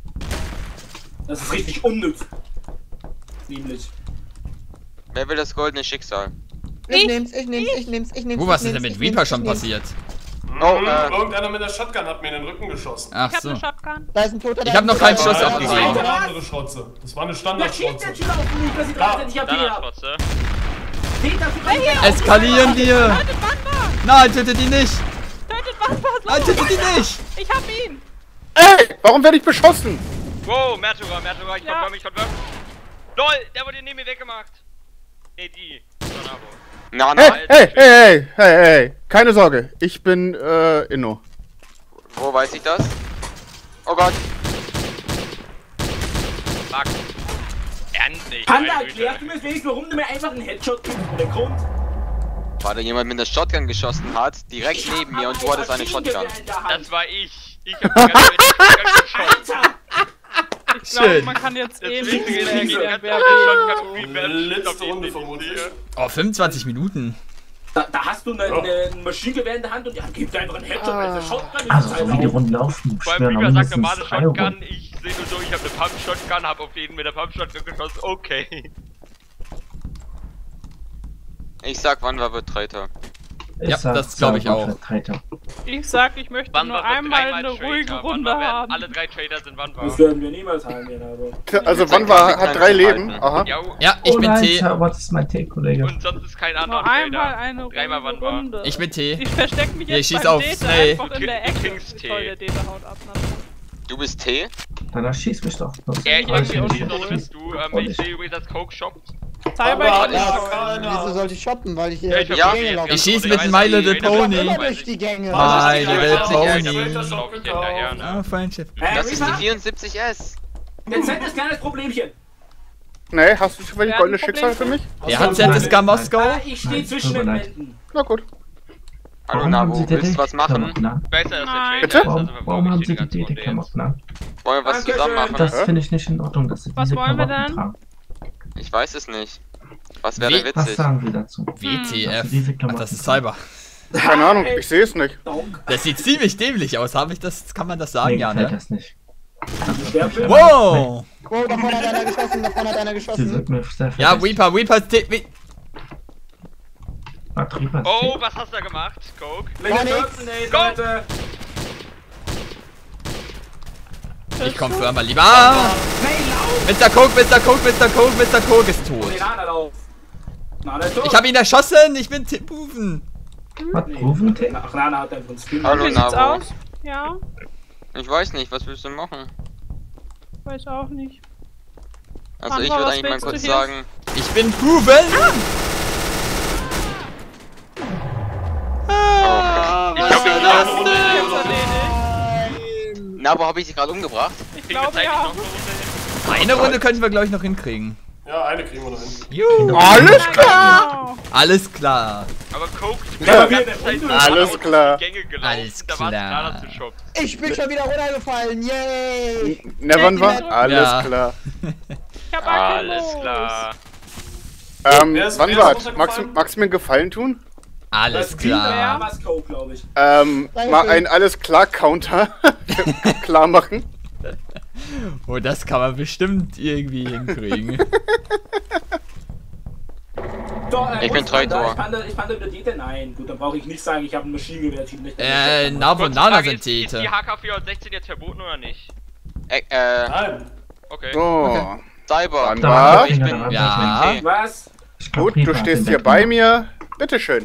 [SPEAKER 9] Das ist richtig unnütz. Nämlich.
[SPEAKER 3] Wer will das goldene Schicksal?
[SPEAKER 7] Ich nehm's.
[SPEAKER 6] Was ist denn mit Reaper schon passiert?
[SPEAKER 4] Irgendeiner mit der Shotgun hat mir in den Rücken geschossen.
[SPEAKER 6] Ach
[SPEAKER 2] Ich hab
[SPEAKER 6] so.
[SPEAKER 2] eine Shotgun.
[SPEAKER 7] Da ist ein Toter.
[SPEAKER 6] Ich hab noch keinen Schuss
[SPEAKER 4] Das war
[SPEAKER 6] abgegeben.
[SPEAKER 4] eine andere Schrotze. Das war eine
[SPEAKER 9] Da schießt
[SPEAKER 4] Standardschrotze.
[SPEAKER 9] der Schüler auf mich, dass ich gleichzeitig AP hab.
[SPEAKER 1] Standardschrotze.
[SPEAKER 9] Seht das?
[SPEAKER 6] Eskalieren wir!
[SPEAKER 2] Tötet Wanda!
[SPEAKER 6] Nein, tötet die nicht!
[SPEAKER 2] Tötet Wanda!
[SPEAKER 6] Nein, tötet die nicht!
[SPEAKER 2] Ich hab ihn!
[SPEAKER 5] Ey, warum werde ich beschossen?
[SPEAKER 1] Wow, Märtyrer, ich
[SPEAKER 2] Ja.
[SPEAKER 1] confirm. LOL, der wurde neben mir weggemacht. Nee, die.
[SPEAKER 3] Na,
[SPEAKER 5] Hey, keine Sorge, ich bin, Inno.
[SPEAKER 3] Wo weiß ich das? Oh Gott.
[SPEAKER 1] Fuck. Endlich.
[SPEAKER 9] Panda,
[SPEAKER 1] meine Güte.
[SPEAKER 9] erklärst du mir jetzt wenigstens, warum du mir einfach einen Headshot gibst? Der Grund?
[SPEAKER 3] Weil da jemand mit einer Shotgun geschossen hat, direkt neben mir und du hattest eine Shotgun.
[SPEAKER 1] Das war ich. Ich hab die ganze Zeit geschossen.
[SPEAKER 9] Alter!
[SPEAKER 2] Ich glaube,
[SPEAKER 6] Schön.
[SPEAKER 2] man kann jetzt
[SPEAKER 1] Das
[SPEAKER 2] eh
[SPEAKER 1] Wichtige
[SPEAKER 2] nicht
[SPEAKER 1] ist,
[SPEAKER 2] mehr
[SPEAKER 1] ich gehe
[SPEAKER 2] erklären,
[SPEAKER 1] ganz
[SPEAKER 2] wer
[SPEAKER 1] auf den
[SPEAKER 2] wen
[SPEAKER 1] Shotgun
[SPEAKER 2] so.
[SPEAKER 1] und wer
[SPEAKER 4] Letzte Runde vermutlich.
[SPEAKER 6] Oh, 25 Minuten.
[SPEAKER 9] Da hast du ein Maschinengewehr in der Hand und ja, gib dir einfach einen Headshot, weil der Shotgun
[SPEAKER 8] Also, so wie die Runden laufen,
[SPEAKER 1] Vor allem, Reaper sagt normale Shotgun, ich sehe nur so, ich habe eine Pump-Shotgun, hab auf jeden mit der Pump-Shotgun geschossen, okay.
[SPEAKER 3] Ich sag, wann war wird Traitor?
[SPEAKER 6] Ja, das glaube ich auch.
[SPEAKER 2] Ich sag, ich möchte
[SPEAKER 1] Wann
[SPEAKER 2] nur
[SPEAKER 1] war
[SPEAKER 2] einmal eine ruhige Runde haben.
[SPEAKER 1] Alle 3 Trader sind wann
[SPEAKER 9] Das werden wir niemals haben, aber.
[SPEAKER 5] Also Wanwa hat 3 Leben. Aha.
[SPEAKER 6] Ja, ich bin T.
[SPEAKER 8] Was ist mein T, Kollege?
[SPEAKER 1] Und sonst ist kein anderer
[SPEAKER 2] Nur einmal
[SPEAKER 1] Trader.
[SPEAKER 2] eine
[SPEAKER 1] Dreimal
[SPEAKER 2] ruhige
[SPEAKER 1] wann war.
[SPEAKER 2] Runde.
[SPEAKER 6] Ich bin T.
[SPEAKER 2] Ich versteck mich
[SPEAKER 6] Hier,
[SPEAKER 2] jetzt
[SPEAKER 6] schieß
[SPEAKER 2] beim
[SPEAKER 6] auf
[SPEAKER 2] Dete
[SPEAKER 6] Slay.
[SPEAKER 2] einfach in der
[SPEAKER 1] Du
[SPEAKER 2] Ecke.
[SPEAKER 1] kriegst Tee.
[SPEAKER 2] Toll, der Dete haut ab.
[SPEAKER 3] Du bist T?
[SPEAKER 8] Dann schieß mich doch.
[SPEAKER 1] Ich
[SPEAKER 8] Alles
[SPEAKER 1] denke,
[SPEAKER 8] gut.
[SPEAKER 1] die Sonne bist du. Ich sehe übrigens, dass Coke shoppt.
[SPEAKER 2] Cyber
[SPEAKER 7] Wieso sollte ich shoppen? Weil ich hier
[SPEAKER 1] ich
[SPEAKER 7] durch
[SPEAKER 1] hab
[SPEAKER 7] die
[SPEAKER 1] jetzt
[SPEAKER 7] Gänge laufe.
[SPEAKER 6] Ich schieß mit My Little Pony.
[SPEAKER 7] Immer durch die Gänge.
[SPEAKER 6] My Little
[SPEAKER 1] Da
[SPEAKER 6] Pony.
[SPEAKER 1] lauf ich hinterher, ne?
[SPEAKER 6] Ah, Friendship.
[SPEAKER 3] Das ist die
[SPEAKER 9] Reaper?
[SPEAKER 3] 74S.
[SPEAKER 9] Jetzt seid das kleines Problemchen.
[SPEAKER 5] Nee, hast du zufällig
[SPEAKER 2] Wer hat
[SPEAKER 5] goldene
[SPEAKER 2] ein Problem
[SPEAKER 5] Schicksal für mich?
[SPEAKER 6] Wer hat ZSK Moskau?
[SPEAKER 9] Ich stehe
[SPEAKER 8] Nein,
[SPEAKER 9] zwischen
[SPEAKER 8] tut
[SPEAKER 9] den
[SPEAKER 8] mir leid.
[SPEAKER 9] Wänden.
[SPEAKER 5] Na gut.
[SPEAKER 3] Hallo
[SPEAKER 8] Warum haben
[SPEAKER 3] Nabo,
[SPEAKER 8] Sie die
[SPEAKER 3] willst du was machen?
[SPEAKER 8] Klamotten an?
[SPEAKER 1] Besser ist der
[SPEAKER 2] Nein.
[SPEAKER 1] Trader.
[SPEAKER 5] Bitte?
[SPEAKER 8] Warum haben Sie die DD-Klamotten an?
[SPEAKER 3] Wollen wir was
[SPEAKER 9] Dankeschön.
[SPEAKER 3] zusammen machen?
[SPEAKER 8] Das finde ich nicht in Ordnung, dass Sie
[SPEAKER 2] Was
[SPEAKER 8] diese
[SPEAKER 2] wollen wir
[SPEAKER 8] Klamotten
[SPEAKER 2] denn?
[SPEAKER 8] tragen.
[SPEAKER 3] Ich weiß es nicht. Was wäre
[SPEAKER 6] Wie?
[SPEAKER 8] Was
[SPEAKER 3] witzig?
[SPEAKER 8] sagen Sie dazu?
[SPEAKER 6] WTF.
[SPEAKER 8] Diese
[SPEAKER 6] Ach,
[SPEAKER 8] Klamotten
[SPEAKER 6] das ist Cyber.
[SPEAKER 5] Keine Ahnung, ich sehe es nicht.
[SPEAKER 9] Donk.
[SPEAKER 6] Das sieht ziemlich dämlich aus. Habe ich das? Kann man das sagen,
[SPEAKER 8] Mir
[SPEAKER 6] ja,
[SPEAKER 8] gefällt
[SPEAKER 6] ne?
[SPEAKER 8] das nicht.
[SPEAKER 6] Wow!
[SPEAKER 7] Oh, davon hat einer geschossen, davon hat einer
[SPEAKER 8] Sie
[SPEAKER 7] geschossen.
[SPEAKER 8] sind mir sehr
[SPEAKER 6] Ja,
[SPEAKER 8] verdächtig.
[SPEAKER 6] Reaper T.
[SPEAKER 8] Reaper
[SPEAKER 1] Oh, was hast du da gemacht, Coke?
[SPEAKER 7] Gar nichts.
[SPEAKER 9] Leute.
[SPEAKER 6] Ich confirm mal lieber. Ah! Mr. Coke ist tot.
[SPEAKER 9] Na, der ist tot.
[SPEAKER 6] Ich habe ihn erschossen. Ich bin Bufen.
[SPEAKER 8] Was? Rufen T?
[SPEAKER 9] Ach, Rana hat einfach einen Skin.
[SPEAKER 3] Hallo
[SPEAKER 2] Wie sieht's
[SPEAKER 3] Nabo.
[SPEAKER 2] aus? Ja,
[SPEAKER 3] Ich weiß nicht, was willst du machen?
[SPEAKER 2] weiß auch nicht.
[SPEAKER 3] Also
[SPEAKER 2] Wann
[SPEAKER 3] ich
[SPEAKER 2] war,
[SPEAKER 3] würde
[SPEAKER 2] was
[SPEAKER 3] eigentlich mal
[SPEAKER 2] willst du
[SPEAKER 3] kurz
[SPEAKER 2] hier?
[SPEAKER 3] sagen,
[SPEAKER 6] Ich bin Bufen.
[SPEAKER 1] Ich hab
[SPEAKER 2] Das
[SPEAKER 1] gedacht,
[SPEAKER 2] ist erledigt.
[SPEAKER 3] Nabo, habe ich dich gerade umgebracht?
[SPEAKER 2] Ich
[SPEAKER 1] kriegen wir
[SPEAKER 2] glaube
[SPEAKER 1] zeitlich
[SPEAKER 2] ja.
[SPEAKER 1] noch eine Runde hin?
[SPEAKER 6] Eine Runde könnten wir, glaube ich, noch hinkriegen.
[SPEAKER 4] Ja, eine kriegen wir noch hin.
[SPEAKER 6] Juhu.
[SPEAKER 5] Alles klar!
[SPEAKER 2] Genau.
[SPEAKER 6] Alles klar.
[SPEAKER 1] Aber Coke, du
[SPEAKER 5] Ja,
[SPEAKER 1] bist die ganze Zeit
[SPEAKER 5] alles
[SPEAKER 1] durch
[SPEAKER 5] klar.
[SPEAKER 1] die Gänge gelaufen.
[SPEAKER 6] Alles
[SPEAKER 1] Da war es klar,
[SPEAKER 6] klar.
[SPEAKER 1] dass du shoppst.
[SPEAKER 7] Ich bin schon wieder runtergefallen, yay!
[SPEAKER 5] Ne, wann war?
[SPEAKER 2] Ja.
[SPEAKER 5] Alles klar.
[SPEAKER 2] Ich hab
[SPEAKER 1] Alles
[SPEAKER 2] Akkus.
[SPEAKER 1] klar.
[SPEAKER 4] Wer ist
[SPEAKER 5] Wann war?
[SPEAKER 4] runtergefallen?
[SPEAKER 5] Magst du mir einen Gefallen tun?
[SPEAKER 6] Alles
[SPEAKER 9] Ja,
[SPEAKER 6] klar.
[SPEAKER 9] was Coke, glaube ich.
[SPEAKER 5] Mal einen Alles klar Counter klar machen.
[SPEAKER 6] Oh, das kann man bestimmt irgendwie hinkriegen.
[SPEAKER 9] Doch,
[SPEAKER 3] Ich bin Traitor.
[SPEAKER 9] Ich fand über Dete, nein. Gut, dann brauche ich nicht sagen, ich habe ein Maschinengewehr-Team nicht.
[SPEAKER 6] Navo und
[SPEAKER 1] Kurze
[SPEAKER 6] Nana
[SPEAKER 1] Frage,
[SPEAKER 6] sind
[SPEAKER 1] ist die
[SPEAKER 6] Tete.
[SPEAKER 1] HK416 jetzt verboten oder nicht?
[SPEAKER 4] Nein.
[SPEAKER 1] Okay.
[SPEAKER 5] So.
[SPEAKER 3] Cyber.
[SPEAKER 5] Wann
[SPEAKER 8] Da
[SPEAKER 5] war?
[SPEAKER 8] war
[SPEAKER 3] Ich
[SPEAKER 8] der
[SPEAKER 3] bin,
[SPEAKER 8] Finger
[SPEAKER 6] Ja.
[SPEAKER 3] ich bin T.
[SPEAKER 9] Was?
[SPEAKER 8] Ich glaub,
[SPEAKER 5] Gut, du
[SPEAKER 8] Reaper hat
[SPEAKER 5] stehst
[SPEAKER 8] den
[SPEAKER 5] hier
[SPEAKER 8] Deck
[SPEAKER 5] bei
[SPEAKER 8] gemacht.
[SPEAKER 5] mir. Bitteschön.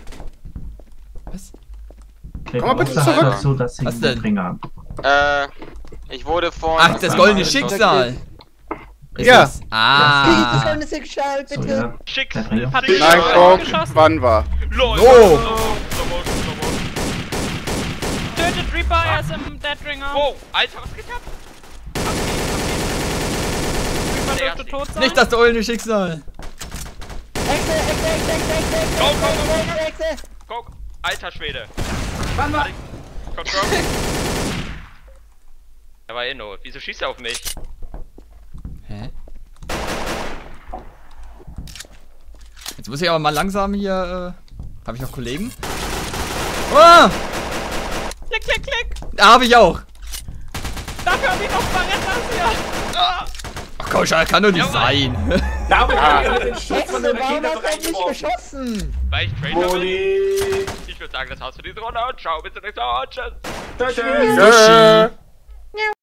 [SPEAKER 8] Reaper,
[SPEAKER 5] Komm mal bitte
[SPEAKER 8] was
[SPEAKER 5] zurück.
[SPEAKER 8] sagst du, dass Sie
[SPEAKER 6] Was
[SPEAKER 8] einen
[SPEAKER 6] denn?
[SPEAKER 8] Finger haben?
[SPEAKER 3] Ich wurde von...
[SPEAKER 6] Ach, das goldene Schicksal. Ist
[SPEAKER 5] Ja.
[SPEAKER 6] das?
[SPEAKER 7] Wie
[SPEAKER 6] Ah.
[SPEAKER 7] das goldene Schicksal,
[SPEAKER 8] So,
[SPEAKER 7] bitte?
[SPEAKER 8] ja.
[SPEAKER 1] Schick.
[SPEAKER 8] Der Finger.
[SPEAKER 2] Hat die
[SPEAKER 5] Nein,
[SPEAKER 2] schon
[SPEAKER 5] Coke,
[SPEAKER 2] geschossen?
[SPEAKER 5] wann war?
[SPEAKER 1] LOL.
[SPEAKER 6] Oh.
[SPEAKER 1] Slow motion.
[SPEAKER 2] Tötet Reaper, er ist im Deadringer.
[SPEAKER 1] Wow, Alter, was geht ab?
[SPEAKER 2] Reaper dürfte tot sein.
[SPEAKER 6] Nicht das goldene Schicksal.
[SPEAKER 7] Hexe!
[SPEAKER 1] Coke, alter Schwede.
[SPEAKER 9] Wann war?
[SPEAKER 1] Confirm. Er war Inno. Wieso schießt er auf mich?
[SPEAKER 6] Hä? Jetzt muss ich aber mal langsam hier. Habe ich noch Kollegen? Ah!
[SPEAKER 2] Klick, klick, klick.
[SPEAKER 6] Da habe ich auch.
[SPEAKER 2] Dafür hab ich noch Barettas hier. Ah.
[SPEAKER 6] Ach komm, das kann doch nicht sein.
[SPEAKER 9] Na, aber ich hab den Schuss von
[SPEAKER 7] Hexe,
[SPEAKER 9] der
[SPEAKER 7] warum
[SPEAKER 9] Rakete
[SPEAKER 7] hast du nicht
[SPEAKER 9] reingeworfen.
[SPEAKER 7] geschossen?
[SPEAKER 1] Weil ich Trader bin?
[SPEAKER 4] Moni.
[SPEAKER 1] Ich ich würde sagen, das war's für diese Runde und ciao, bis zum nächsten Mal. Tschüss.
[SPEAKER 9] Tschüss.
[SPEAKER 5] Tschüss.